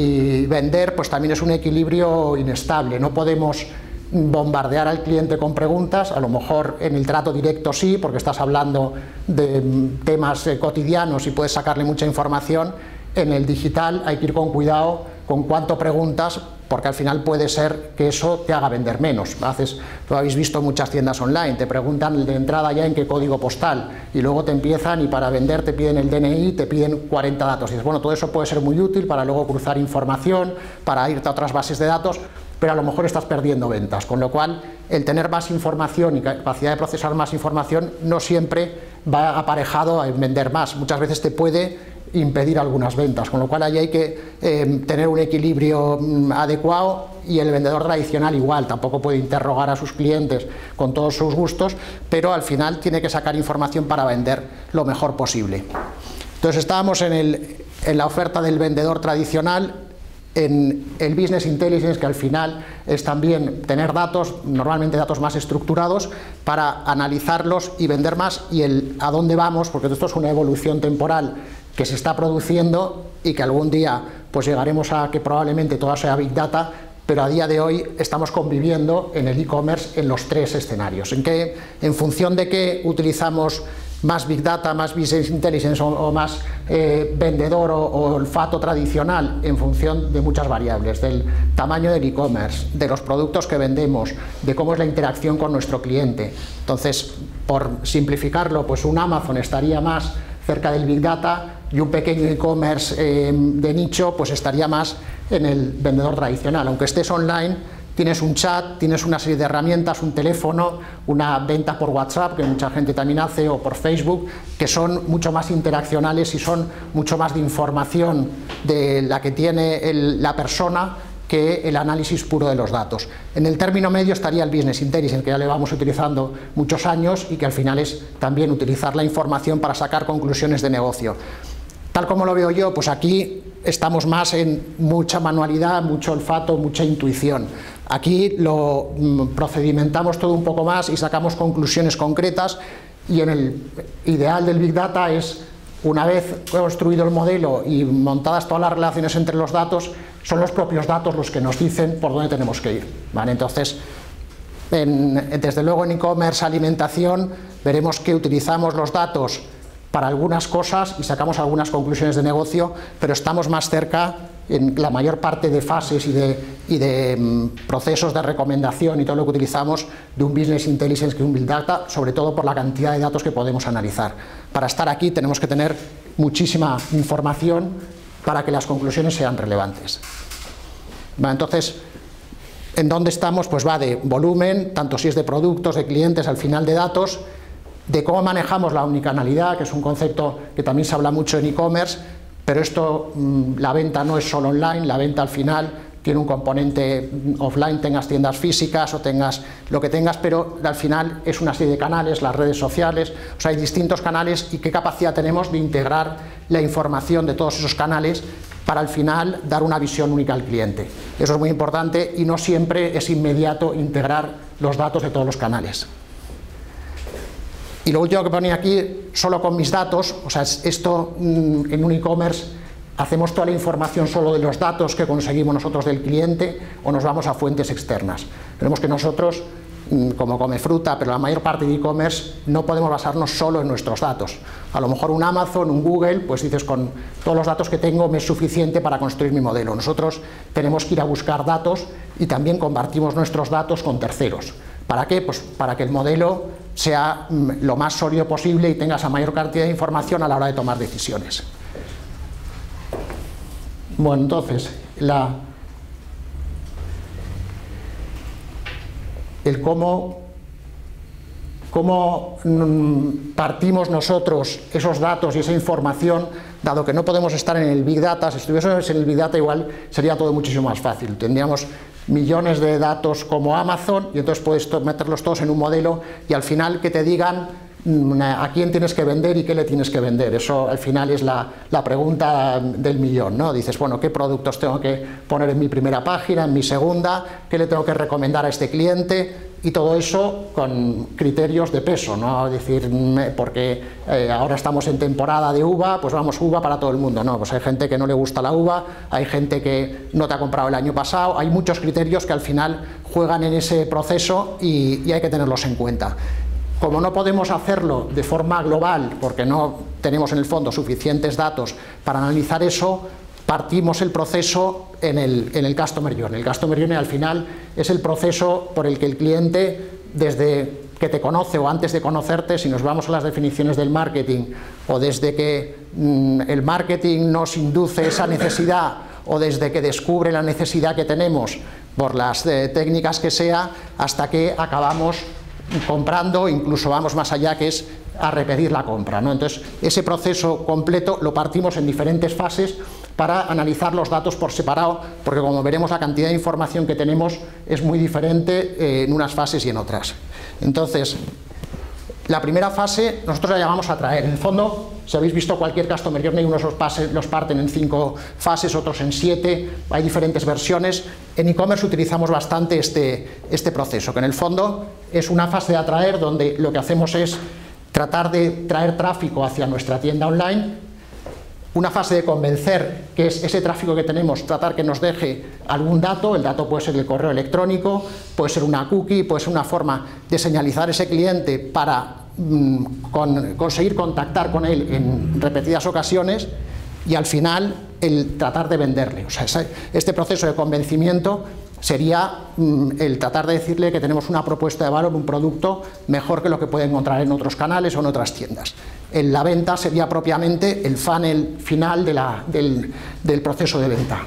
y vender pues también es un equilibrio inestable. No podemos bombardear al cliente con preguntas, a lo mejor en el trato directo sí, porque estás hablando de temas cotidianos y puedes sacarle mucha información. En el digital hay que ir con cuidado con cuánto preguntas, porque al final puede ser que eso te haga vender menos. Lo habéis visto en muchas tiendas online, te preguntan de entrada ya en qué código postal y luego te empiezan y para vender te piden el DNI, te piden 40 datos. Y dices, bueno, todo eso puede ser muy útil para luego cruzar información, para irte a otras bases de datos, pero a lo mejor estás perdiendo ventas, con lo cual el tener más información y capacidad de procesar más información no siempre va aparejado a vender más. Muchas veces te puede impedir algunas ventas, con lo cual ahí hay que tener un equilibrio adecuado, y el vendedor tradicional igual, tampoco puede interrogar a sus clientes con todos sus gustos, pero al final tiene que sacar información para vender lo mejor posible. Entonces estábamos en la oferta del vendedor tradicional, en el Business Intelligence, que al final es también tener datos, normalmente datos más estructurados, para analizarlos y vender más, y el a dónde vamos, porque esto es una evolución temporal que se está produciendo y que algún día pues llegaremos a que probablemente todo sea Big Data, pero a día de hoy estamos conviviendo en el e-commerce en los 3 escenarios. En función de qué utilizamos más Big Data, más Business Intelligence o más vendedor o olfato tradicional, en función de muchas variables, del tamaño del e-commerce, de los productos que vendemos, de cómo es la interacción con nuestro cliente. Entonces, por simplificarlo, pues un Amazon estaría más cerca del Big Data y un pequeño e-commerce de nicho pues estaría más en el vendedor tradicional. Aunque estés online, tienes un chat, tienes una serie de herramientas, un teléfono, una venta por WhatsApp, que mucha gente también hace, o por Facebook, que son mucho más interaccionales y son mucho más de información de la que tiene la persona que el análisis puro de los datos. En el término medio estaría el Business Intelligence, que ya le vamos utilizando muchos años y que al final es también utilizar la información para sacar conclusiones de negocio. Tal como lo veo yo, pues aquí estamos más en mucha manualidad, mucho olfato, mucha intuición. Aquí lo procedimentamos todo un poco más y sacamos conclusiones concretas, y en el ideal del Big Data es, una vez construido el modelo y montadas todas las relaciones entre los datos, son los propios datos los que nos dicen por dónde tenemos que ir, ¿vale? Entonces, desde luego en e-commerce, alimentación, veremos que utilizamos los datos para algunas cosas y sacamos algunas conclusiones de negocio, pero estamos más cerca en la mayor parte de fases y de procesos de recomendación y todo lo que utilizamos de un Business Intelligence que un Big Data, sobre todo por la cantidad de datos que podemos analizar. Para estar aquí tenemos que tener muchísima información para que las conclusiones sean relevantes. Bueno, entonces, ¿en dónde estamos? Pues va de volumen, tanto si es de productos, de clientes, al final de datos, de cómo manejamos la omnicanalidad, que es un concepto que también se habla mucho en e-commerce, pero esto, la venta no es solo online, la venta al final tiene un componente offline, tengas tiendas físicas o tengas lo que tengas, pero al final es una serie de canales, las redes sociales, o sea, hay distintos canales y qué capacidad tenemos de integrar la información de todos esos canales para al final dar una visión única al cliente. Eso es muy importante y no siempre es inmediato integrar los datos de todos los canales. Y lo último que ponía aquí, solo con mis datos, o sea, esto en un e-commerce hacemos toda la información solo de los datos que conseguimos nosotros del cliente o nos vamos a fuentes externas. Tenemos que nosotros, como Comefruta, pero la mayor parte de e-commerce, no podemos basarnos solo en nuestros datos. A lo mejor un Amazon, un Google, pues dices, con todos los datos que tengo me es suficiente para construir mi modelo. Nosotros tenemos que ir a buscar datos y también compartimos nuestros datos con terceros. ¿Para qué? Pues para que el modelo sea lo más sólido posible y tengas la mayor cantidad de información a la hora de tomar decisiones. Bueno, entonces, el cómo partimos nosotros esos datos y esa información, dado que no podemos estar en el Big Data. Si estuviésemos en el Big Data igual sería todo muchísimo más fácil. Tendríamos millones de datos como Amazon y entonces puedes meterlos todos en un modelo y al final que te digan a quién tienes que vender y qué le tienes que vender. Eso al final es la pregunta del millón, ¿no? Dices, bueno, ¿qué productos tengo que poner en mi primera página, en mi segunda? ¿Qué le tengo que recomendar a este cliente? Y todo eso con criterios de peso, ¿no? Es decir, porque ahora estamos en temporada de uva, pues vamos, uva para todo el mundo. No, pues hay gente que no le gusta la uva, hay gente que no te ha comprado el año pasado, hay muchos criterios que al final juegan en ese proceso y hay que tenerlos en cuenta. Como no podemos hacerlo de forma global, porque no tenemos en el fondo suficientes datos para analizar eso, partimos el proceso en el Customer Journey. El Customer Journey al final es el proceso por el que el cliente, desde que te conoce o antes de conocerte, si nos vamos a las definiciones del marketing, o desde que el marketing nos induce esa necesidad, o desde que descubre la necesidad que tenemos por las técnicas que sea, hasta que acabamos comprando, incluso vamos más allá, que es a repetir la compra, ¿no? Entonces, ese proceso completo lo partimos en diferentes fases para analizar los datos por separado, porque como veremos la cantidad de información que tenemos es muy diferente en unas fases y en otras. Entonces, la primera fase nosotros la llamamos atraer. En el fondo, si habéis visto cualquier Customer Journey, unos los parten en 5 fases, otros en 7, hay diferentes versiones. En e-commerce utilizamos bastante este proceso, que en el fondo es una fase de atraer donde lo que hacemos es tratar de traer tráfico hacia nuestra tienda online. Una fase de convencer, que es ese tráfico que tenemos, tratar que nos deje algún dato. El dato puede ser el correo electrónico, puede ser una cookie, puede ser una forma de señalizar a ese cliente para conseguir contactar con él en repetidas ocasiones y al final el tratar de venderle. O sea, este proceso de convencimiento sería el tratar de decirle que tenemos una propuesta de valor, un producto mejor que lo que puede encontrar en otros canales o en otras tiendas. En la venta sería propiamente el funnel final del proceso de venta.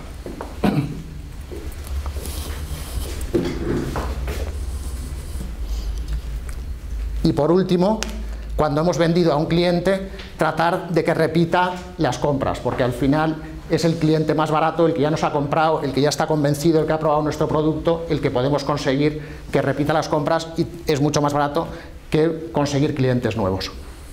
Y por último, cuando hemos vendido a un cliente, tratar de que repita las compras, porque al final es el cliente más barato, el que ya nos ha comprado, el que ya está convencido, el que ha probado nuestro producto, el que podemos conseguir que repita las compras y es mucho más barato que conseguir clientes nuevos.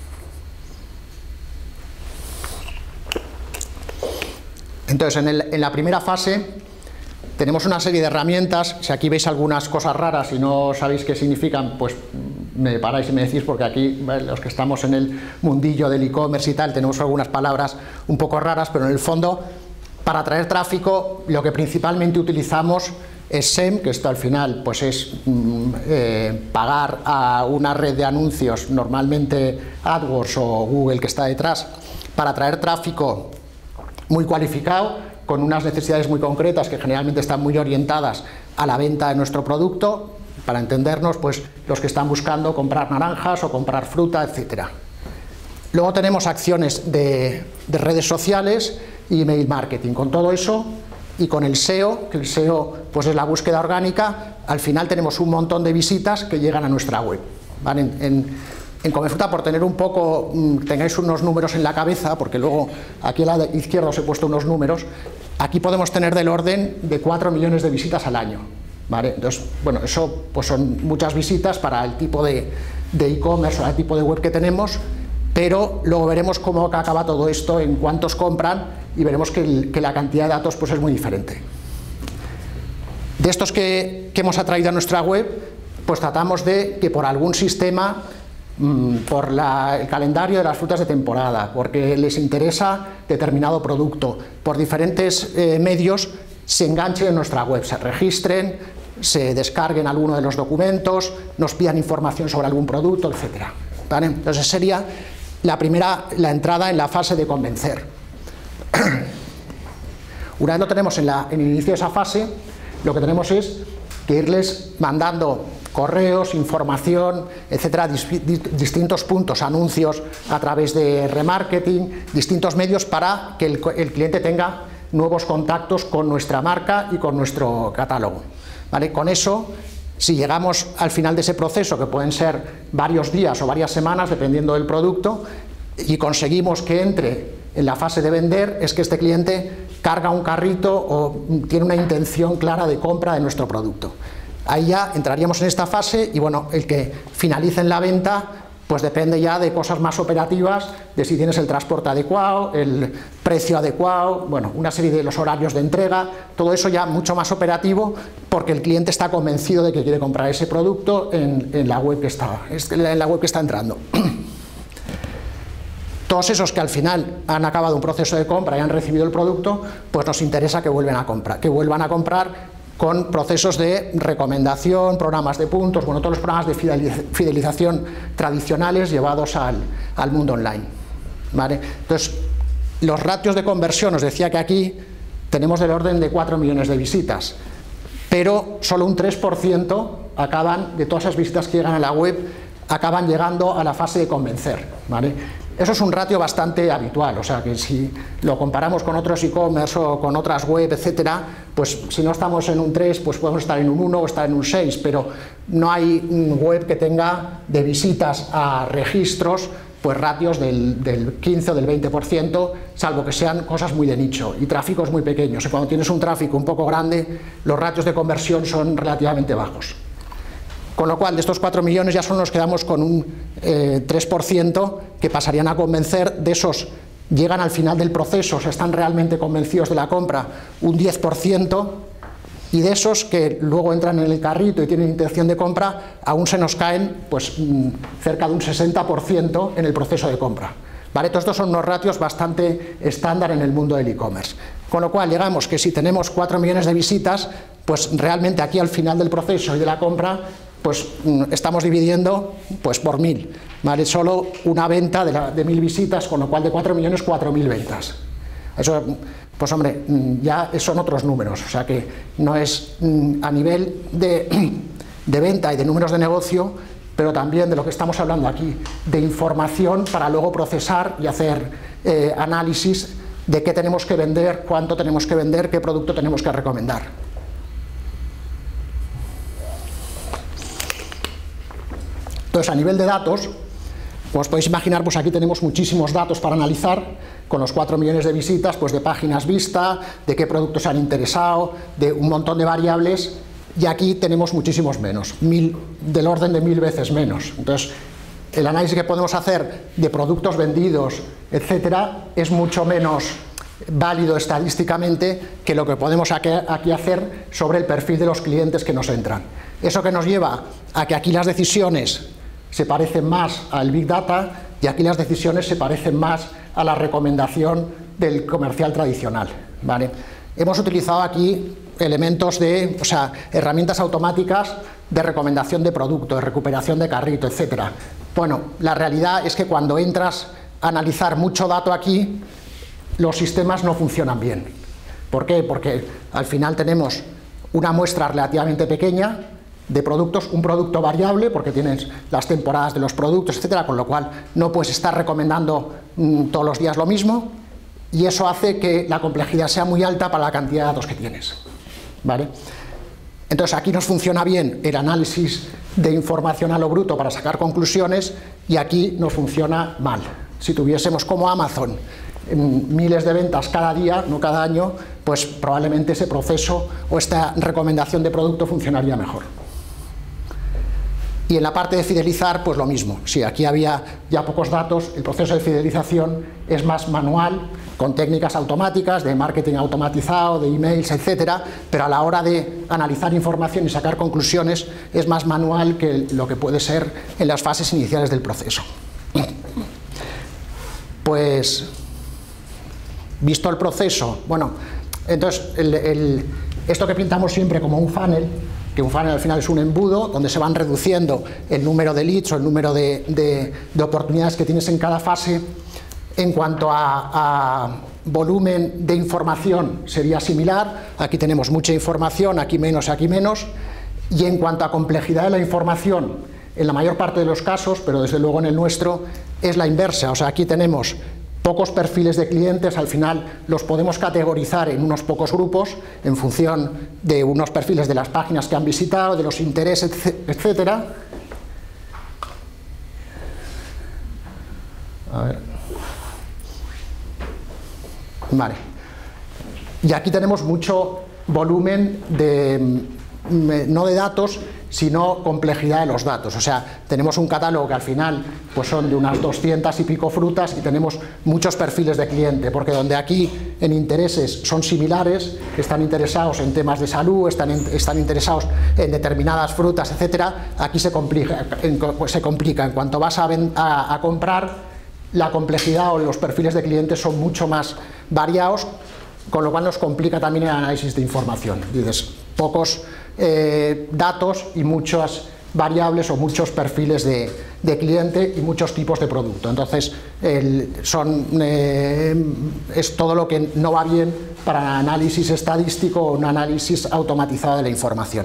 Entonces, en la primera fase tenemos una serie de herramientas. Si aquí veis algunas cosas raras y no sabéis qué significan, pues me paráis y me decís, porque aquí los que estamos en el mundillo del e-commerce y tal, tenemos algunas palabras un poco raras, pero en el fondo, para atraer tráfico, lo que principalmente utilizamos es SEM, que esto al final pues es pagar a una red de anuncios, normalmente AdWords o Google que está detrás, para atraer tráfico muy cualificado, con unas necesidades muy concretas que generalmente están muy orientadas a la venta de nuestro producto. Para entendernos, pues los que están buscando comprar naranjas o comprar fruta, etcétera. Luego tenemos acciones de redes sociales y email marketing. Con todo eso y con el SEO, que el SEO pues es la búsqueda orgánica, al final tenemos un montón de visitas que llegan a nuestra web. ¿Vale? En Comefruta, por tener un poco, tengáis unos números en la cabeza, porque luego aquí a la izquierda os he puesto unos números, aquí podemos tener del orden de 4 millones de visitas al año, ¿vale? Entonces, bueno, eso pues son muchas visitas para el tipo de e-commerce o el tipo de web que tenemos, pero luego veremos cómo acaba todo esto, en cuántos compran, y veremos que la cantidad de datos pues es muy diferente. De estos que hemos atraído a nuestra web, pues tratamos de que por algún sistema, por el calendario de las frutas de temporada, porque les interesa determinado producto, por diferentes medios se enganchen en nuestra web, se registren, se descarguen alguno de los documentos, nos pidan información sobre algún producto, etc. ¿Vale? Entonces sería la entrada en la fase de convencer. Una vez lo tenemos en el inicio de esa fase, lo que tenemos es que irles mandando correos, información, etcétera, distintos puntos, anuncios a través de remarketing, distintos medios para que el cliente tenga nuevos contactos con nuestra marca y con nuestro catálogo. ¿Vale? Con eso, si llegamos al final de ese proceso, que pueden ser varios días o varias semanas, dependiendo del producto, y conseguimos que entre en la fase de vender, es que este cliente carga un carrito o tiene una intención clara de compra de nuestro producto. Ahí ya entraríamos en esta fase y bueno, el que finalice en la venta pues depende ya de cosas más operativas, de si tienes el transporte adecuado, el precio adecuado, bueno, una serie de los horarios de entrega, todo eso ya mucho más operativo porque el cliente está convencido de que quiere comprar ese producto en la web que está entrando. Todos esos que al final han acabado un proceso de compra y han recibido el producto, pues nos interesa que vuelvan a comprar con procesos de recomendación, programas de puntos, bueno, todos los programas de fidelización tradicionales llevados al mundo online. ¿Vale? Entonces, los ratios de conversión, os decía que aquí tenemos del orden de 4 millones de visitas, pero solo un 3% de todas esas visitas que llegan a la web acaban llegando a la fase de convencer. ¿Vale? Eso es un ratio bastante habitual, o sea que si lo comparamos con otros e-commerce o con otras web, etcétera, pues si no estamos en un 3, pues podemos estar en un 1 o estar en un 6, pero no hay web que tenga de visitas a registros pues ratios del 15 o del 20%, salvo que sean cosas muy de nicho y tráficos muy pequeños. Y cuando tienes un tráfico un poco grande, los ratios de conversión son relativamente bajos. Con lo cual, de estos 4 millones ya solo nos quedamos con un 3% que pasarían a convencer. De esos llegan al final del proceso, o sea, están realmente convencidos de la compra, un 10%, y de esos que luego entran en el carrito y tienen intención de compra, aún se nos caen pues, cerca de un 60% en el proceso de compra. ¿Vale? Todos estos son unos ratios bastante estándar en el mundo del e-commerce. Con lo cual, llegamos que si tenemos 4 millones de visitas, pues realmente aquí al final del proceso y de la compra, pues estamos dividiendo pues por 1000, ¿vale? Solo una venta de 1000 visitas, con lo cual de 4 millones, 4000 ventas. Eso, pues hombre, ya son otros números, o sea que no es a nivel de venta y de números de negocio, pero también de lo que estamos hablando aquí, de información para luego procesar y hacer análisis de qué tenemos que vender, cuánto tenemos que vender, qué producto tenemos que recomendar. Entonces, a nivel de datos, como os podéis imaginar, pues aquí tenemos muchísimos datos para analizar, con los 4 millones de visitas, pues de páginas vistas, de qué productos se han interesado, de un montón de variables, y aquí tenemos muchísimos menos, del orden de 1000 veces menos. Entonces, el análisis que podemos hacer de productos vendidos, etcétera, es mucho menos válido estadísticamente que lo que podemos aquí hacer sobre el perfil de los clientes que nos entran. Eso que nos lleva a que aquí las decisiones se parecen más al Big Data y aquí las decisiones se parecen más a la recomendación del comercial tradicional. ¿Vale? Hemos utilizado aquí elementos herramientas automáticas de recomendación de producto, de recuperación de carrito, etcétera. Bueno, la realidad es que cuando entras a analizar mucho dato aquí, los sistemas no funcionan bien. ¿Por qué? Porque al final tenemos una muestra relativamente pequeña de productos, un producto variable, porque tienes las temporadas de los productos, etcétera, con lo cual no puedes estar recomendando todos los días lo mismo, y eso hace que la complejidad sea muy alta para la cantidad de datos que tienes. ¿Vale? Entonces aquí nos funciona bien el análisis de información a lo bruto para sacar conclusiones, y aquí nos funciona mal. Si tuviésemos como Amazon miles de ventas cada día, no cada año, pues probablemente ese proceso o esta recomendación de producto funcionaría mejor. Y en la parte de fidelizar, pues lo mismo. Si aquí había ya pocos datos, el proceso de fidelización es más manual, con técnicas automáticas, de marketing automatizado, de emails, etcétera, pero a la hora de analizar información y sacar conclusiones es más manual que lo que puede ser en las fases iniciales del proceso. Pues, visto el proceso, bueno, entonces esto que pintamos siempre como un funnel, que un funnel al final es un embudo donde se van reduciendo el número de leads o el número de oportunidades que tienes en cada fase. En cuanto a volumen de información sería similar, aquí tenemos mucha información, aquí menos, y en cuanto a complejidad de la información, en la mayor parte de los casos, pero desde luego en el nuestro, es la inversa. O sea, aquí tenemos pocos perfiles de clientes, al final los podemos categorizar en unos pocos grupos en función de unos perfiles de las páginas que han visitado, de los intereses, etcétera. A ver. Vale. Y aquí tenemos mucho volumen no de datos, sino complejidad de los datos. O sea, tenemos un catálogo que al final pues son de unas 200 y pico frutas y tenemos muchos perfiles de cliente, porque donde aquí en intereses son similares, están interesados en temas de salud, están interesados en determinadas frutas, etcétera, aquí se complica. En cuanto vas a comprar, la complejidad o los perfiles de clientes son mucho más variados, con lo cual nos complica también el análisis de información. Dices, pocos datos y muchas variables o muchos perfiles de cliente y muchos tipos de producto. Entonces, es todo lo que no va bien para análisis estadístico o un análisis automatizado de la información.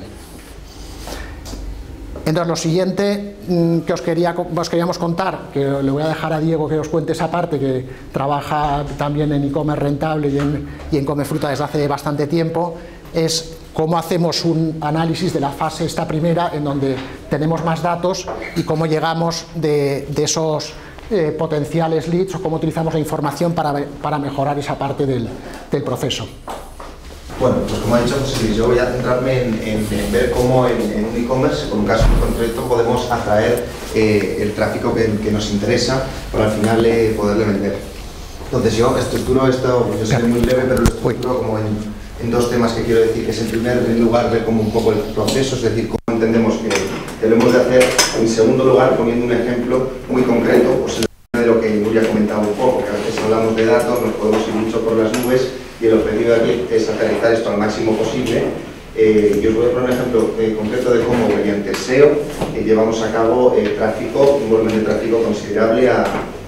Entonces, lo siguiente que os queríamos contar, que le voy a dejar a Diego que os cuente esa parte, que trabaja también en e-commerce rentable y en Comefruta desde hace bastante tiempo, es cómo hacemos un análisis de la fase esta primera, en donde tenemos más datos, y cómo llegamos de esos potenciales leads, o cómo utilizamos la información para mejorar esa parte del proceso. Bueno, pues como ha dicho José Luis, yo voy a centrarme en ver cómo en un e-commerce, con un caso concreto, podemos atraer el tráfico que nos interesa para al final poderle vender. Entonces yo estructuro esto, yo sé que es muy breve, pero lo estructuro como en dos temas que quiero decir, que es en primer lugar ver como un poco el proceso, es decir, cómo entendemos que lo hemos de hacer. En segundo lugar, poniendo un ejemplo muy concreto, pues de lo que Nuria comentaba un poco, que a veces hablamos de datos, nos podemos ir mucho por las nubes, y el objetivo de aquí es aterrizar esto al máximo posible. Yo os voy a poner un ejemplo concreto de cómo mediante el SEO llevamos a cabo un volumen de tráfico considerable a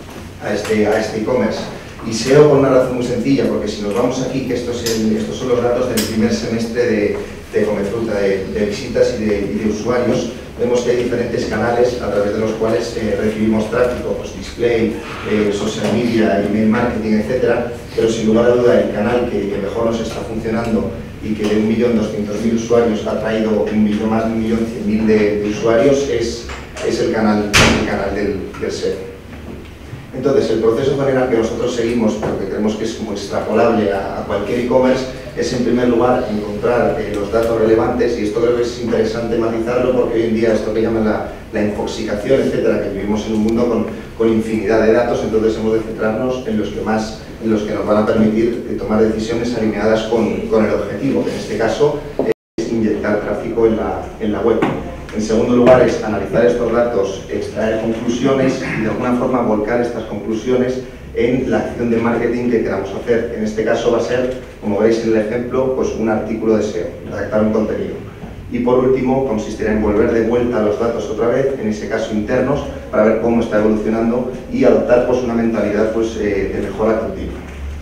este e-commerce. Y SEO por una razón muy sencilla, porque si nos vamos aquí, que estos son los datos del primer semestre de Comefruta, de visitas y de usuarios, vemos que hay diferentes canales a través de los cuales recibimos tráfico, pues display, social media, email marketing, etcétera. Pero sin lugar a duda el canal que mejor nos está funcionando y que de 1.200.000 usuarios ha traído más de 1.100.000 de usuarios es el canal del SEO. Entonces, el proceso general que nosotros seguimos, pero que creemos que es como extrapolable a cualquier e-commerce, es en primer lugar encontrar los datos relevantes, y esto creo que es interesante matizarlo porque hoy en día esto que llaman la infoxicación, etcétera, que vivimos en un mundo con infinidad de datos, entonces hemos de centrarnos en los que nos van a permitir tomar decisiones alineadas con el objetivo, que en este caso es inyectar tráfico en la web. En segundo lugar es analizar estos datos, extraer conclusiones y de alguna forma volcar estas conclusiones en la acción de marketing que queramos hacer. En este caso va a ser, como veis en el ejemplo, pues un artículo de SEO, redactar un contenido. Y por último, consistirá en volver de vuelta los datos otra vez, en ese caso internos, para ver cómo está evolucionando y adoptar pues una mentalidad pues, de mejora continua.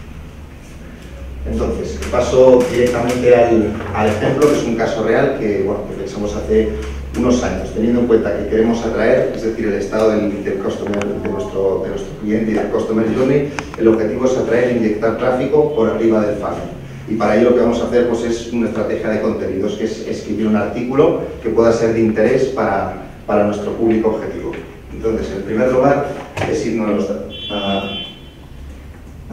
Entonces, paso directamente al ejemplo, que es un caso real que pensamos hace unos años, teniendo en cuenta que queremos atraer, es decir, el estado del customer, de nuestro cliente y del customer journey. El objetivo es atraer e inyectar tráfico por arriba del funnel. Y para ello lo que vamos a hacer pues, es una estrategia de contenidos, que es escribir un artículo que pueda ser de interés para nuestro público objetivo. Entonces, en primer lugar, es irnos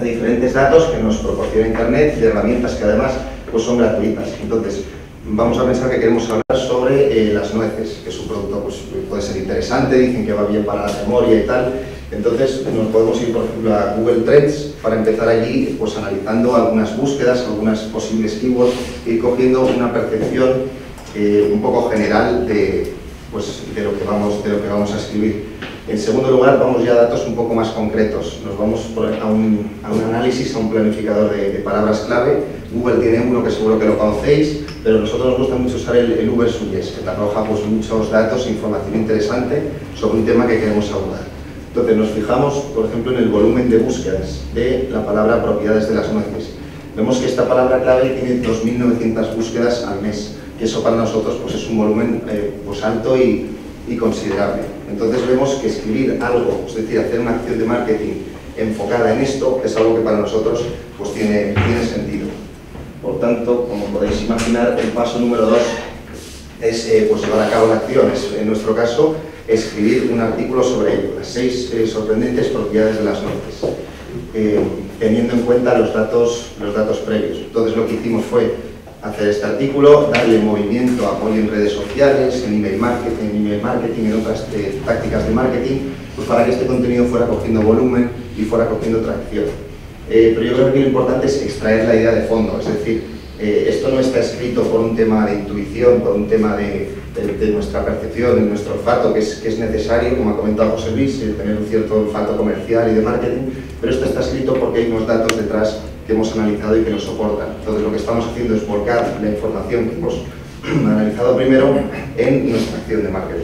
a diferentes datos que nos proporciona Internet y de herramientas que además pues son gratuitas. Entonces, vamos a pensar que queremos hablar sobre las nueces, que es un producto pues, puede ser interesante, dicen que va bien para la memoria y tal. Entonces nos podemos ir por ejemplo a Google Trends para empezar allí pues analizando algunas búsquedas, algunas posibles keywords y cogiendo una percepción un poco general de lo que vamos a escribir. En segundo lugar, vamos ya a datos un poco más concretos. Nos vamos a un análisis, a un planificador de palabras clave. Google tiene uno que seguro que lo conocéis, pero a nosotros nos gusta mucho usar el Uber Suggest, que te arroja pues, muchos datos e información interesante sobre un tema que queremos abordar. Entonces nos fijamos, por ejemplo, en el volumen de búsquedas de la palabra propiedades de las nueces. Vemos que esta palabra clave tiene 2.900 búsquedas al mes, que eso para nosotros pues, es un volumen pues, alto y considerable. Entonces vemos que escribir algo, es decir, hacer una acción de marketing enfocada en esto, es algo que para nosotros pues, tiene sentido. Por tanto, como podéis imaginar, el paso número 2 es pues, llevar a cabo la acción. Es, en nuestro caso, escribir un artículo sobre ello, las 6 sorprendentes propiedades de las nueces, teniendo en cuenta los datos previos. Entonces lo que hicimos fue hacer este artículo, darle movimiento, apoyo en redes sociales, en email marketing, en otras tácticas de marketing, pues para que este contenido fuera cogiendo volumen y fuera cogiendo tracción. Pero yo creo que lo importante es extraer la idea de fondo, es decir, esto no está escrito por un tema de intuición, por un tema de nuestra percepción, de nuestro olfato, que es necesario, como ha comentado José Luis, tener un cierto olfato comercial y de marketing, pero esto está escrito porque hay unos datos detrás que hemos analizado y que nos soportan. Entonces lo que estamos haciendo es volcar la información que hemos analizado primero en nuestra acción de marketing.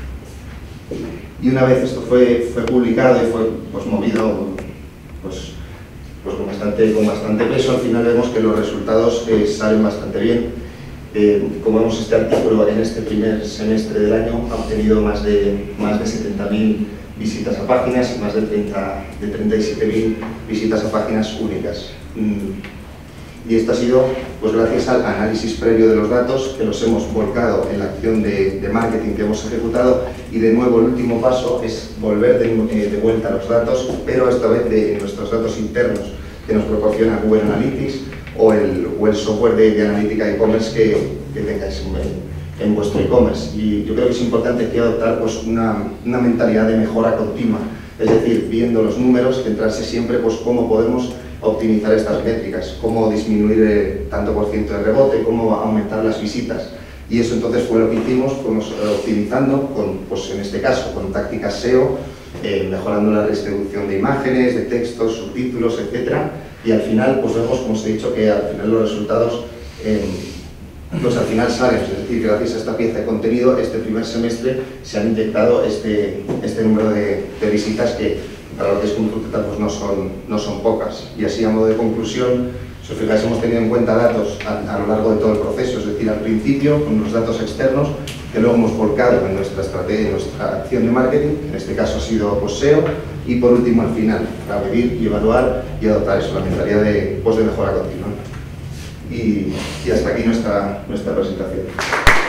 Y una vez esto fue publicado y fue pues, movido pues con bastante peso, al final vemos que los resultados salen bastante bien. Como vemos, este artículo en este primer semestre del año ha obtenido más de 70.000 visitas a páginas y más de 37.000 visitas a páginas únicas. Y esto ha sido pues, gracias al análisis previo de los datos que los hemos volcado en la acción de marketing que hemos ejecutado, y de nuevo el último paso es volver de vuelta a los datos, pero esta vez de nuestros datos internos que nos proporciona Google Analytics o el software de analítica de e-commerce que tengáis en vuestro e-commerce. Y yo creo que es importante que adoptar pues, una mentalidad de mejora continua, es decir, viendo los números, centrarse siempre pues, cómo podemos optimizar estas métricas, cómo disminuir tanto por ciento de rebote, cómo aumentar las visitas. Y eso entonces fue lo que hicimos, fuimos optimizando, pues en este caso con tácticas SEO, mejorando la distribución de imágenes, de textos, subtítulos, etcétera. Y al final, pues vemos, como os he dicho, que al final los resultados pues al final salen, es decir, gracias a esta pieza de contenido, este primer semestre se han inyectado este número de visitas que para lo que es Consulta pues no son pocas. Y así, a modo de conclusión, si os fijáis, hemos tenido en cuenta datos a lo largo de todo el proceso, es decir, al principio con los datos externos que luego hemos volcado en nuestra estrategia, en nuestra acción de marketing, en este caso ha sido pues, SEO, y por último al final, para medir y evaluar y adoptar eso, la mentalidad de mejora continua. Y hasta aquí nuestra presentación.